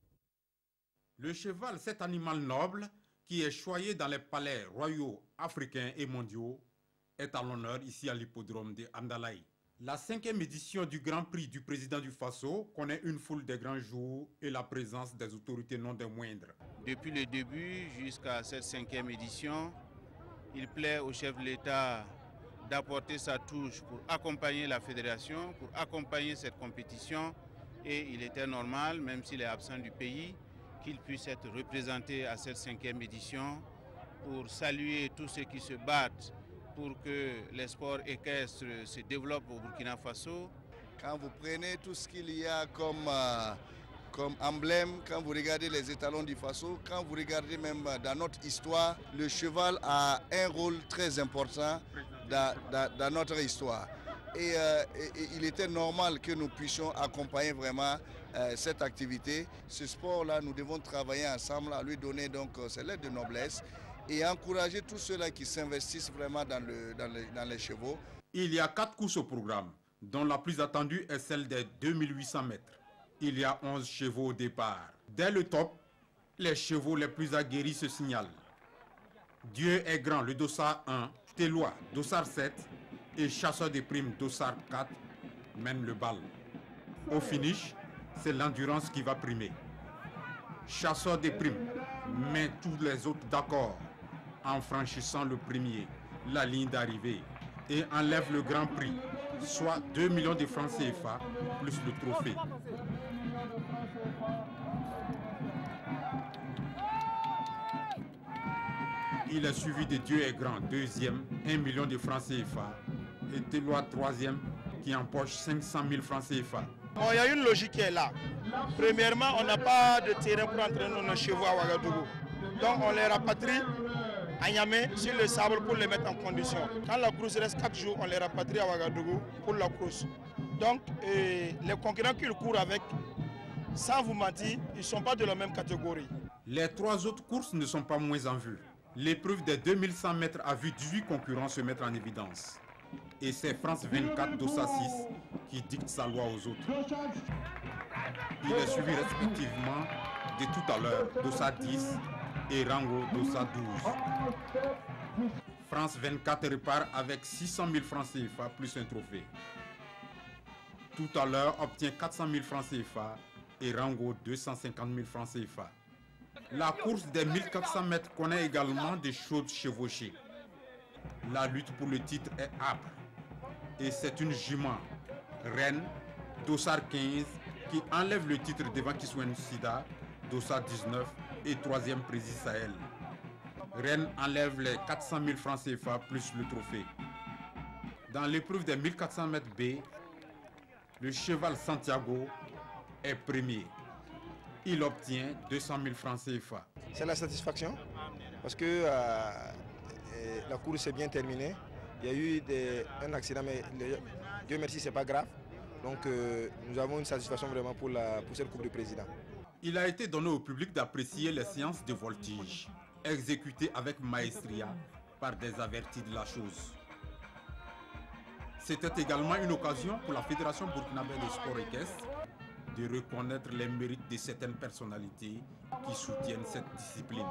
Speaker 9: Le cheval, cet animal noble, qui est choyé dans les palais royaux africains et mondiaux, est à l'honneur ici à l'hippodrome de Hamdallah. La 5e édition du Grand Prix du président du Faso connaît une foule de grands jours et la présence des autorités non des moindres.
Speaker 10: Depuis le début jusqu'à cette 5e édition, il plaît au chef de l'État d'apporter sa touche pour accompagner la fédération, pour accompagner cette compétition. Et il était normal, même s'il est absent du pays, qu'il puisse être représenté à cette 5e édition pour saluer tous ceux qui se battent pour que les sports équestres se développent au Burkina Faso.
Speaker 17: Quand vous prenez tout ce qu'il y a comme emblème, quand vous regardez les étalons du Faso, quand vous regardez même dans notre histoire, le cheval a un rôle très important dans notre histoire. Et il était normal que nous puissions accompagner vraiment cette activité. Ce sport-là, nous devons travailler ensemble à lui donner donc ses lettres de noblesse et encourager tous ceux-là qui s'investissent vraiment dans les chevaux.
Speaker 9: Il y a 4 courses au programme, dont la plus attendue est celle des 2800 mètres. Il y a 11 chevaux au départ. Dès le top, les chevaux les plus aguerris se signalent. Dieu est grand, le dossard 1, Télois, dossard 7 et Chasseur des Primes, dossard 4, mènent le bal. Au finish, c'est l'endurance qui va primer. Chasseur des Primes met tous les autres d'accord en franchissant le premier, la ligne d'arrivée, et enlève le Grand Prix, soit 2 millions de francs CFA plus le trophée. Il est suivi de Dieu est grand, deuxième, 1 million de francs CFA, et Télois, troisième, qui empoche 500 000 francs CFA.
Speaker 12: Il y a une logique qui est là. Premièrement, on n'a pas de terrain pour entraîner nos chevaux à Ouagadougou. Donc on les rapatrie à Niamey sur le sable pour les mettre en condition. Quand la course reste 4 jours, on les rapatrie à Ouagadougou pour la course. Donc les concurrents qu'ils courent avec, sans vous mentir, ils ne sont pas de la même catégorie.
Speaker 9: Les 3 autres courses ne sont pas moins en vue. L'épreuve des 2100 mètres a vu 18 concurrents se mettre en évidence. Et c'est France 24 d'Ossa 6 qui dicte sa loi aux autres. Il est suivi respectivement de tout à l'heure Dossa 10 et Rango Dossa 12. France 24 repart avec 600 000 francs CFA plus un trophée. Tout à l'heure obtient 400 000 francs CFA et Rango 250 000 francs CFA. La course des 1400 mètres connaît également des choses chevauchées. La lutte pour le titre est âpre et c'est une jument, Reine, Dossard 15, qui enlève le titre devant Kiswen Sida, Dossard 19 et 3e Prési Sahel. Rennes enlève les 400 000 francs CFA plus le trophée. Dans l'épreuve des 1400 mètres B, le cheval Santiago est premier. Il obtient 200 000 francs CFA.
Speaker 13: C'est la satisfaction parce que la course s'est bien terminée. Il y a eu un accident, mais Dieu merci, ce n'est pas grave. Donc nous avons une satisfaction vraiment pour cette Coupe du Président.
Speaker 9: Il a été donné au public d'apprécier les séances de voltige, exécutées avec maestria par des avertis de la chose. C'était également une occasion pour la Fédération burkinabé de sport équestre de reconnaître les mérites de certaines personnalités qui soutiennent cette discipline.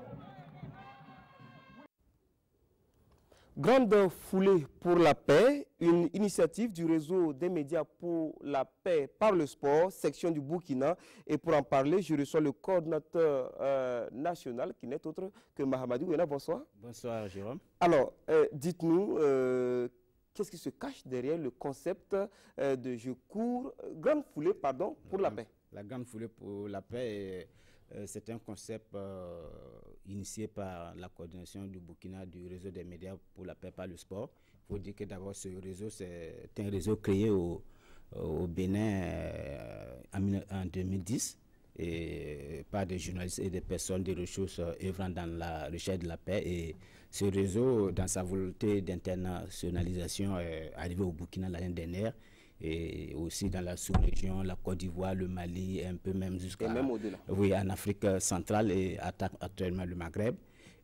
Speaker 1: Grande foulée pour la paix, une initiative du réseau des médias pour la paix par le sport, section du Burkina. Et pour en parler, je reçois le coordinateur national qui n'est autre que Mahamadou Wena. Bonsoir.
Speaker 14: Bonsoir Jérôme.
Speaker 1: Alors, dites-nous, qu'est-ce qui se cache derrière le concept de je cours, grande foulée pardon, pour la paix?
Speaker 14: La grande foulée pour la paix, c'est un concept initié par la coordination du Burkina du réseau des médias pour la paix par le sport. Il faut dire que d'abord ce réseau, c'est un réseau créé au Bénin en 2010 et par des journalistes et des personnes des ressources œuvrant dans la recherche de la paix. Et ce réseau, dans sa volonté d'internationalisation, est arrivé au Burkina l'année dernière. Et aussi dans la sous-région, la Côte d'Ivoire, le Mali, et un peu même jusqu'à...
Speaker 1: même au-delà.
Speaker 14: Oui, en Afrique centrale et actuellement le Maghreb.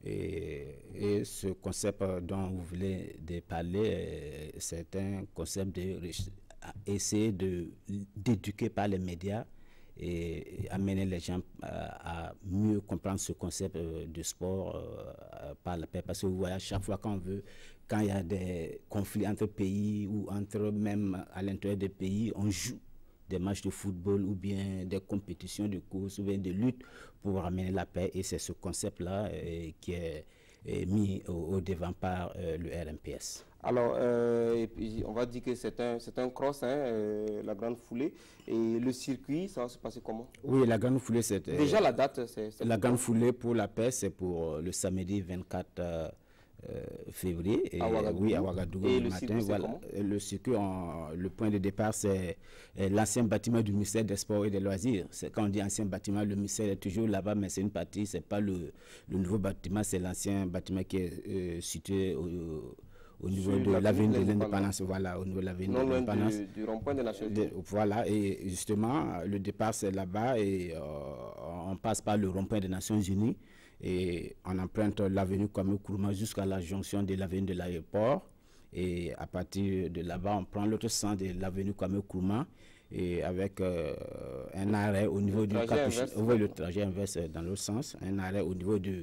Speaker 14: Et ce concept dont vous voulez parler, c'est un concept d'essayer d'éduquer par les médias et amener les gens à mieux comprendre ce concept de sport par la paix. Parce que vous voyez, à chaque fois quand il y a des conflits entre pays ou même à l'intérieur des pays, on joue des matchs de football ou bien des compétitions de course ou bien de lutte pour ramener la paix. Et c'est ce concept-là qui est mis au devant par le RMPS.
Speaker 1: Alors, et puis on va dire que c'est un cross, la grande foulée. Et le circuit, ça va se passer comment?
Speaker 14: Oui, la grande foulée, c'est...
Speaker 1: Déjà la date, c'est
Speaker 14: la grande foulée pour la paix, c'est pour le samedi 24 février. Oui, à Ouagadougou le matin. Voilà. Le circuit, le point de départ, c'est l'ancien bâtiment du ministère des Sports et des Loisirs. Quand on dit ancien bâtiment, le ministère est toujours là-bas, mais c'est une partie, c'est pas le nouveau bâtiment, c'est l'ancien bâtiment qui est situé au niveau de l'avenue de l'Indépendance, voilà, au niveau de l'avenue de l'Indépendance.
Speaker 1: Du rond-point des Nations Unies.
Speaker 14: Voilà, et justement, le départ c'est là-bas et on passe par le rond-point des Nations Unies et on emprunte l'avenue Kwame Nkrumah jusqu'à la jonction de l'avenue de l'aéroport. Et à partir de là-bas, on prend l'autre sens de l'avenue Kwame Nkrumah et avec un arrêt au niveau du Capuchino. Oui, le trajet inverse dans l'autre sens, un arrêt au niveau du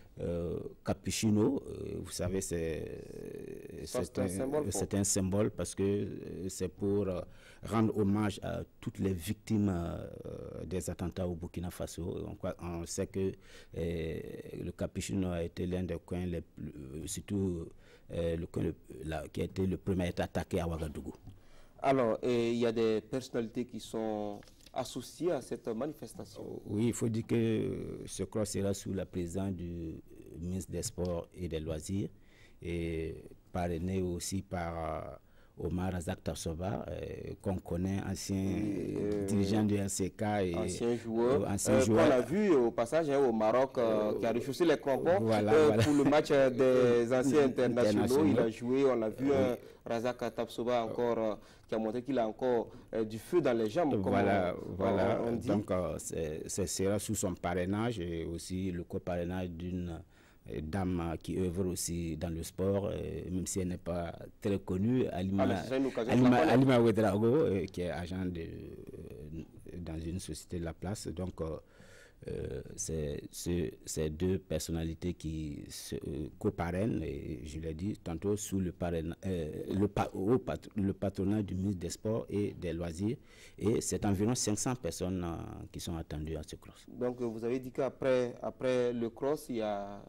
Speaker 14: Capuchino, vous savez, c'est un symbole parce que c'est pour rendre hommage à toutes les victimes des attentats au Burkina Faso. On sait que le Capuchino a été l'un des coins, surtout le coin qui a été le premier à être attaqué à Ouagadougou.
Speaker 1: Alors, il y a des personnalités qui sont associés à cette manifestation?
Speaker 14: Oui, il faut dire que ce cross sera sous la présidence du ministre des Sports et des Loisirs et parrainé aussi par Omar Razak Tarsoba, qu'on connaît, ancien dirigeant du RCK et
Speaker 1: ancien joueur. On a vu au passage au Maroc qui a rechaussé les crampons pour le match des anciens internationaux. Il a joué, on a vu Razak Tarsoba encore qui a montré qu'il a encore du feu dans les jambes.
Speaker 14: Voilà. Donc, ce sera sous son parrainage et aussi le coparrainage d'une dame qui œuvre aussi dans le sport, même si elle n'est pas très connue, Alima Ouedraogo, qui est agent dans une société de la place. Donc, c'est deux personnalités qui se coparrainent, et je l'ai dit tantôt, sous le patronat du ministre des Sports et des Loisirs, et c'est environ 500 personnes qui sont attendues à ce cross. Donc vous avez dit qu'après le cross, il y a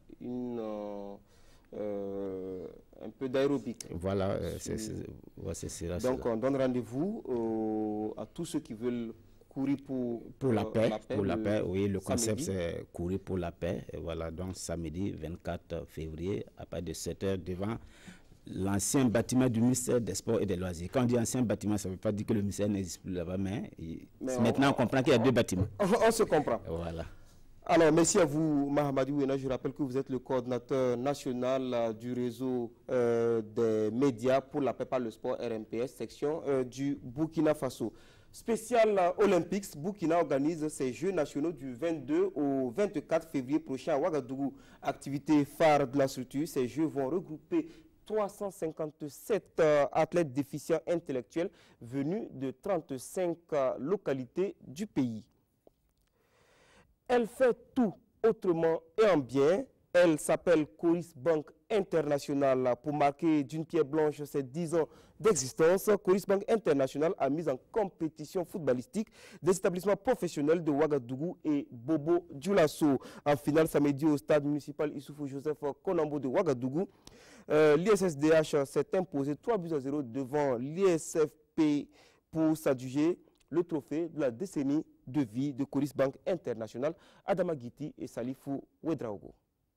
Speaker 14: un peu d'aérobic. Voilà, c'est cela. Donc on donne rendez-vous à tous ceux qui veulent courir pour la paix. Oui, le concept c'est courir pour la paix. Et voilà, donc samedi 24 février, à partir de 7h, devant l'ancien bâtiment du ministère des Sports et des Loisirs. Quand on dit ancien bâtiment, ça ne veut pas dire que le ministère n'existe plus là-bas, mais maintenant on comprend qu'il y a deux bâtiments.
Speaker 1: On se comprend.
Speaker 14: Voilà.
Speaker 1: Alors, merci à vous, Mahamadou Ouena. Je rappelle que vous êtes le coordinateur national du réseau des médias pour la paix par le sport RMPS, section du Burkina Faso. Spécial Olympics, Burkina organise ses Jeux nationaux du 22 au 24 février prochain à Ouagadougou. Activité phare de la structure, ces Jeux vont regrouper 357 athlètes déficients intellectuels venus de 35 localités du pays. Elle fait tout autrement et en bien. Elle s'appelle Coris Bank International. Pour marquer d'une pierre blanche ses 10 ans d'existence, Coris Bank International a mis en compétition footballistique des établissements professionnels de Ouagadougou et Bobo Dioulasso. En finale samedi au stade municipal Issoufou Joseph Konambo de Ouagadougou, l'ISSDH s'est imposé 3-0 devant l'ISFP pour s'adjuger le trophée de la décennie de vie de Coris Bank International, Adama Guiti et Salifou Ouedraogo.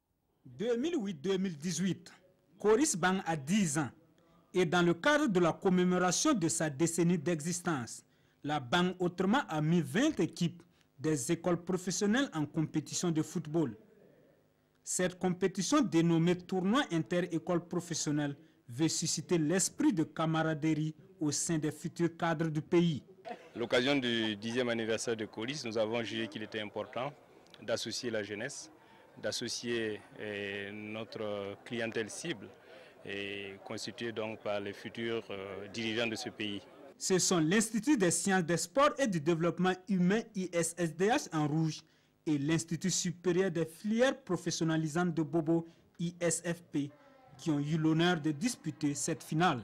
Speaker 11: 2008-2018, Coris Bank a 10 ans et dans le cadre de la commémoration de sa décennie d'existence, la banque autrement a mis 20 équipes des écoles professionnelles en compétition de football. Cette compétition dénommée Tournoi inter-écoles professionnelles veut susciter l'esprit de camaraderie au sein des futurs cadres du pays.
Speaker 15: L'occasion du 10e anniversaire de Coris, nous avons jugé qu'il était important d'associer la jeunesse, d'associer notre clientèle cible, et constituée donc par les futurs dirigeants de ce pays.
Speaker 11: Ce sont l'Institut des sciences des sports et du développement humain ISSDH en rouge et l'Institut supérieur des filières professionnalisantes de Bobo ISFP qui ont eu l'honneur de disputer cette finale.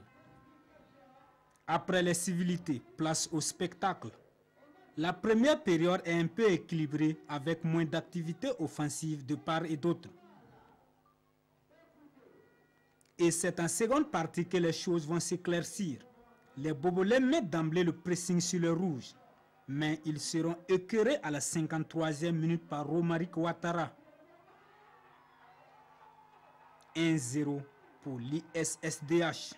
Speaker 11: Après les civilités, place au spectacle. La première période est un peu équilibrée avec moins d'activités offensives de part et d'autre. Et c'est en seconde partie que les choses vont s'éclaircir. Les Bobolais mettent d'emblée le pressing sur le rouge, mais ils seront écœurés à la 53e minute par Romaric Ouattara. 1-0 pour l'ISSDH.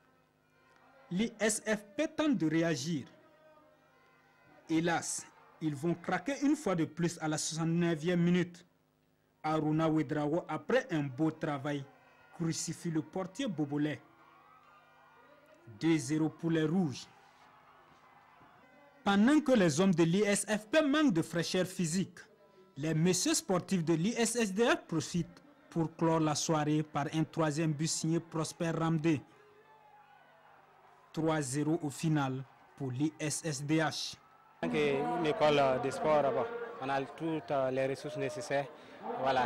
Speaker 11: L'ISFP tente de réagir. Hélas, ils vont craquer une fois de plus à la 69e minute. Aruna Ouedraogo, après un beau travail, crucifie le portier bobolais. 2-0 pour les rouges. Pendant que les hommes de l'ISFP manquent de fraîcheur physique, les messieurs sportifs de l'ISSDH profitent pour clore la soirée par un troisième but signé Prosper Ramdé. 3-0 au final pour l'ISSDH.
Speaker 16: Une école de sport, on a toutes les ressources nécessaires. Voilà.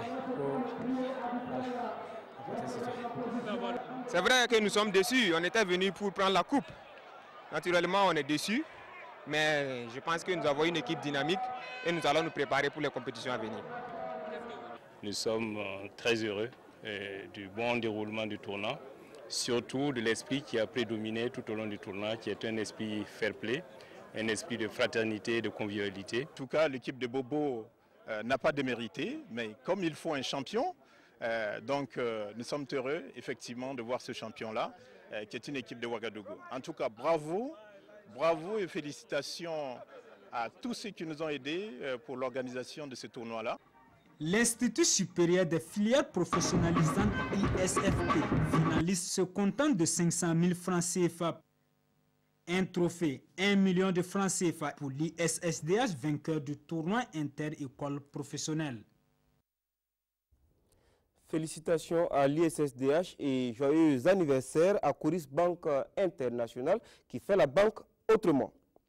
Speaker 18: C'est vrai que nous sommes déçus. On était venus pour prendre la coupe. Naturellement, on est déçus. Mais je pense que nous avons une équipe dynamique et nous allons nous préparer pour les compétitions à venir.
Speaker 15: Nous sommes très heureux du bon déroulement du tournoi, surtout de l'esprit qui a prédominé tout au long du tournoi, qui est un esprit fair play, un esprit de fraternité et de convivialité.
Speaker 19: En tout cas, l'équipe de Bobo n'a pas démérité, mais comme il faut un champion, nous sommes heureux effectivement de voir ce champion-là, qui est une équipe de Ouagadougou. En tout cas, bravo, bravo et félicitations à tous ceux qui nous ont aidés pour l'organisation de ce tournoi-là.
Speaker 11: L'Institut supérieur des filières professionnalisantes ISFP, finaliste, se contente de 500 000 francs CFA. Un trophée, 1 million de francs CFA pour l'ISSDH, vainqueur du tournoi inter-école professionnelle.
Speaker 1: Félicitations à l'ISSDH et joyeux anniversaire à Coris Banque International qui fait la banque autrement.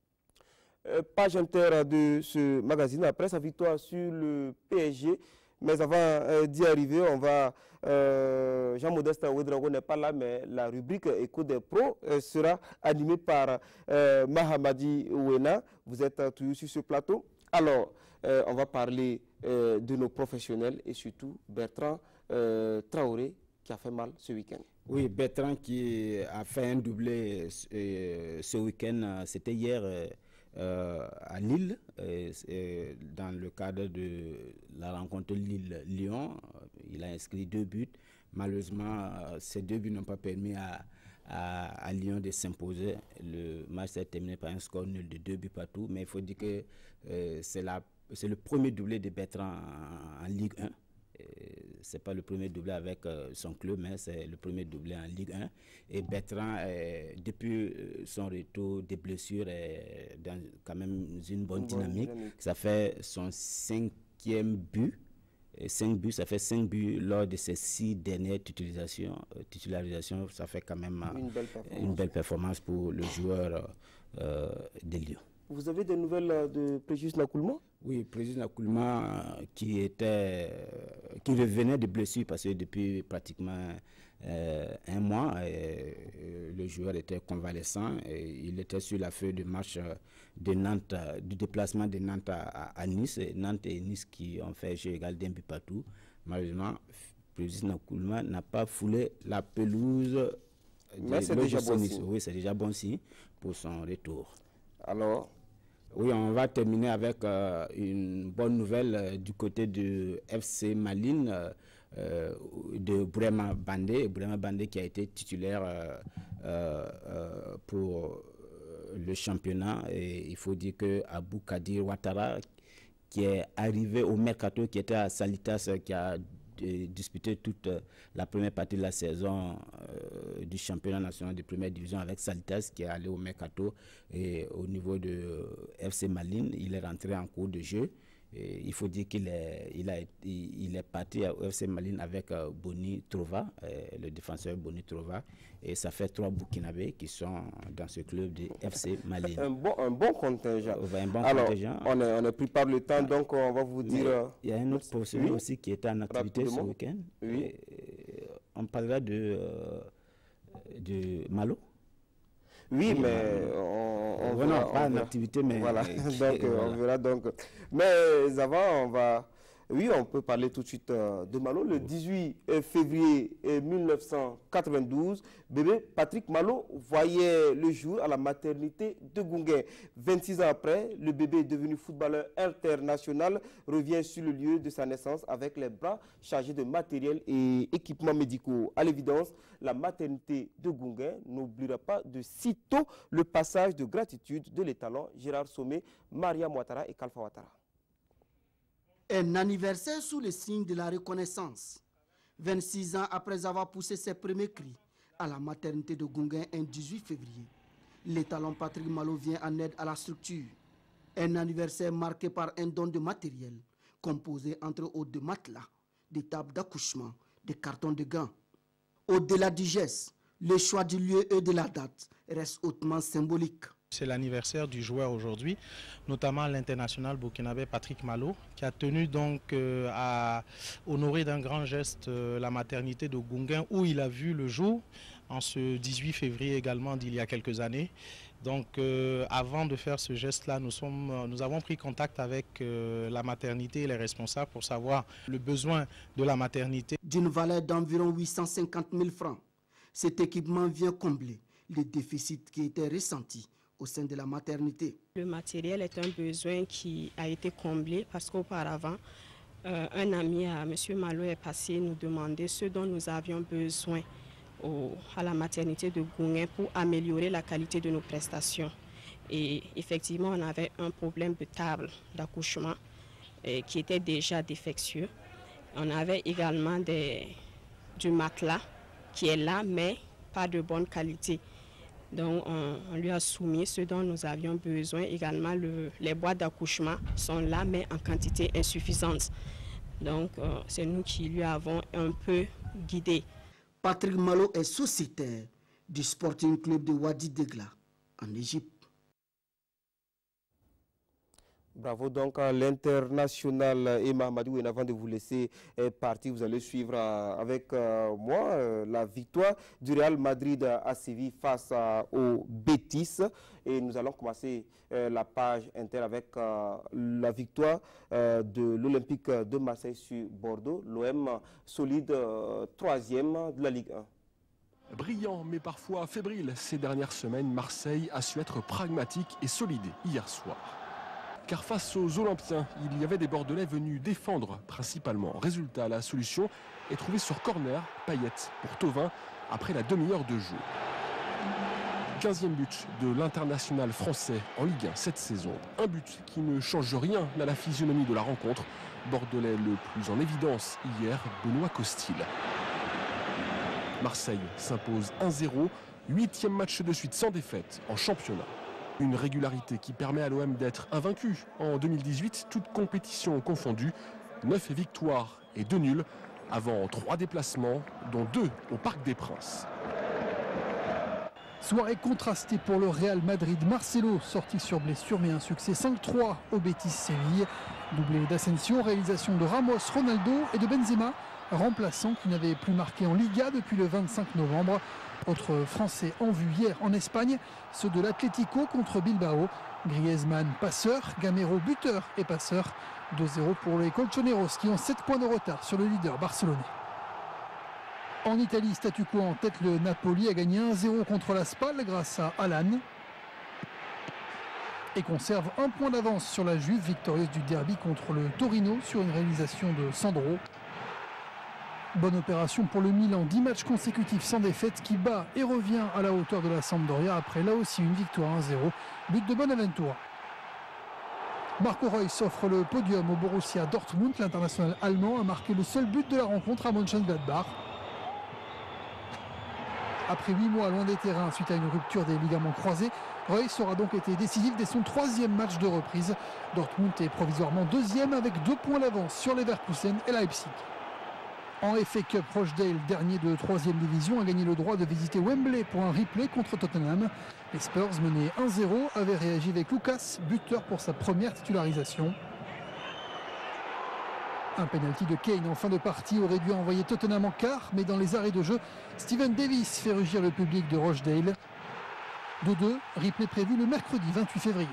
Speaker 1: Page inter de ce magazine après sa victoire sur le PSG. Mais avant d'y arriver, on va... Jean-Modeste Ouedraogo n'est pas là, mais la rubrique Écho des pros sera animée par Mahamadi Ouena. Vous êtes toujours sur ce plateau. Alors, on va parler de nos professionnels et surtout Bertrand Traoré qui a fait mal ce week-end.
Speaker 14: Oui, Bertrand qui a fait un doublé ce week-end, c'était hier à Lille, dans le cadre de la rencontre Lille-Lyon. Il a inscrit 2 buts. Malheureusement, ces 2 buts n'ont pas permis à Lyon de s'imposer. Le match s'est terminé par un score nul de 2 buts partout, mais il faut dire que c'est le premier doublé de Bertrand en Ligue 1. Ce n'est pas le premier doublé avec son club, mais c'est le premier doublé en Ligue 1. Et Bertrand, depuis son retour des blessures, est dans quand même une bonne dynamique. Ça fait son 5e but. 5 buts, ça fait 5 buts lors de ses 6 dernières titularisations. Ça fait quand même une belle performance pour le joueur de Lyon.
Speaker 1: Vous avez des nouvelles de Préjus Nakoulma?
Speaker 14: Oui, Préjus Nakoulma qui revenait de blessure parce que depuis pratiquement 1 mois, le joueur était convalescent et il était sur la feuille de marche de Nantes, du déplacement de Nantes à Nice. Nantes et Nice qui ont fait jeu égal d'un but partout. Malheureusement, Préjus Nakoulma n'a pas foulé la pelouse.
Speaker 1: Mais c'est déjà bon signe.
Speaker 14: Oui, c'est déjà bon signe pour son retour.
Speaker 1: Alors,
Speaker 14: oui, on va terminer avec une bonne nouvelle du côté de FC Malines, de Bourema Bandé. Bourema Bandé qui a été titulaire pour le championnat. Et il faut dire que Abou Kadir Ouattara, qui est arrivé au Mercato, qui était à Salitas, qui a disputé toute la première partie de la saison du championnat national de première division avec Salitas, qui est allé au Mercato, et au niveau de FC Malines, il est rentré en cours de jeu. Et il faut dire qu'il est parti au FC Malines avec Boni Trova, le défenseur Boni Trova, et ça fait 3 Burkinabés qui sont dans ce club de FC Malines.
Speaker 1: Un bon contingent.
Speaker 14: Un bon
Speaker 1: Alors,
Speaker 14: contingent.
Speaker 1: on est pris par le temps, donc on va vous dire...
Speaker 14: Il y a un autre professionnel aussi qui était en activité ce week-end.
Speaker 1: Oui.
Speaker 14: On parlera de Malo.
Speaker 1: Oui, mais on
Speaker 14: verra, pas en activité, mais
Speaker 1: voilà. Donc on verra donc. Mais avant, on peut parler tout de suite de Malo. Le 18 février 1992, bébé Patrick Malo voyait le jour à la maternité de Gounguin. 26 ans après, le bébé est devenu footballeur international, revient sur le lieu de sa naissance avec les bras chargés de matériel et équipements médicaux. À l'évidence, la maternité de Gounguin n'oubliera pas de sitôt le passage de gratitude de l'étalon Gérard Sommet, Maria Ouattara et Kalfa Ouattara.
Speaker 3: Un anniversaire sous le signe de la reconnaissance. 26 ans après avoir poussé ses premiers cris à la maternité de Gounguin un 18 février, l'étalon Patrick Malo vient en aide à la structure. Un anniversaire marqué par un don de matériel composé entre autres de matelas, des tables d'accouchement, des cartons de gants. Au-delà du geste, le choix du lieu et de la date reste hautement symbolique.
Speaker 21: C'est l'anniversaire du joueur aujourd'hui, notamment l'international burkinabé Patrick Malo, qui a tenu donc à honorer d'un grand geste la maternité de Gounguin, où il a vu le jour en ce 18 février également d'il y a quelques années. Donc avant de faire ce geste-là, nous avons pris contact avec la maternité et les responsables pour savoir le besoin de la maternité.
Speaker 3: D'une valeur d'environ 850 000 francs, cet équipement vient combler les déficits qui étaient ressentis au sein de la maternité.
Speaker 22: Le matériel est un besoin qui a été comblé parce qu'auparavant, un ami à M. Malo est passé nous demander ce dont nous avions besoin à la maternité de Gounguin pour améliorer la qualité de nos prestations. Et effectivement, on avait un problème de table d'accouchement qui était déjà défectueux. On avait également du matelas qui est là, mais pas de bonne qualité. Donc on lui a soumis ce dont nous avions besoin. Également, les boîtes d'accouchement sont là, mais en quantité insuffisante. Donc, c'est nous qui lui avons un peu guidé.
Speaker 3: Patrick Malo est sociétaire du Sporting Club de Wadi Degla, en Égypte.
Speaker 1: Bravo donc à l'international Emma Amadou. Et avant de vous laisser partir, vous allez suivre avec moi la victoire du Real Madrid à Séville face au Betis. Et nous allons commencer la page inter avec la victoire de l'Olympique de Marseille sur Bordeaux. L'OM solide, troisième de la Ligue 1.
Speaker 2: Brillant mais parfois fébrile ces dernières semaines, Marseille a su être pragmatique et solide hier soir. Car face aux Olympiens, il y avait des Bordelais venus défendre principalement. Résultat, la solution est trouvée sur corner, Payet pour Thauvin après la demi-heure de jeu. 15e but de l'international français en Ligue 1 cette saison. Un but qui ne change rien à la physionomie de la rencontre. Bordelais le plus en évidence hier, Benoît Costil. Marseille s'impose 1-0, 8e match de suite sans défaite en championnat. Une régularité qui permet à l'OM d'être invaincu en 2018, toutes compétitions confondues. 9 victoires et 2 nuls avant 3 déplacements, dont 2 au Parc des Princes.
Speaker 6: Soirée contrastée pour le Real Madrid. Marcelo sorti sur blessure mais un succès 5-3 au Betis Séville. Doublé d'Asensio, réalisation de Ramos, Ronaldo et de Benzema, remplaçant qui n'avait plus marqué en Liga depuis le 25 novembre. Autres Français en vue hier en Espagne, ceux de l'Atlético contre Bilbao. Griezmann passeur, Gamero buteur et passeur. 2-0 pour les Colchoneros qui ont 7 points de retard sur le leader barcelonais. En Italie, statu quo en tête, le Napoli a gagné 1-0 contre la Spal grâce à Alan. Et conserve un point d'avance sur la Juve, victorieuse du derby contre le Torino sur une réalisation de Sandro. Bonne opération pour le Milan, 10 matchs consécutifs sans défaite qui bat et revient à la hauteur de la Sampdoria après là aussi une victoire 1-0, but de Bonaventura. Marco Reus offre le podium au Borussia Dortmund, l'international allemand a marqué le seul but de la rencontre à Mönchengladbach. Après 8 mois loin des terrains suite à une rupture des ligaments croisés, Reus aura donc été décisif dès son 3e match de reprise. Dortmund est provisoirement 2e avec 2 points d'avance sur Leverkusen et Leipzig. En FA Cup, Rochdale, dernier de 3e division, a gagné le droit de visiter Wembley pour un replay contre Tottenham. Les Spurs, menés 1-0, avaient réagi avec Lucas, buteur pour sa première titularisation. Un pénalty de Kane en fin de partie aurait dû envoyer Tottenham en quart, mais dans les arrêts de jeu, Steven Davis fait rugir le public de Rochdale. 2-2, replay prévu le mercredi 28 février.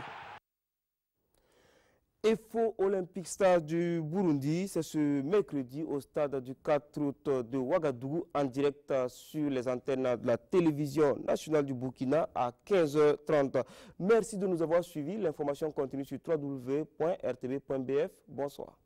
Speaker 1: EFO Olympic Stars du Burundi, c'est ce mercredi au stade du 4 août de Ouagadougou en direct sur les antennes de la télévision nationale du Burkina à 15h30. Merci de nous avoir suivis. L'information continue sur www.rtb.bf. Bonsoir.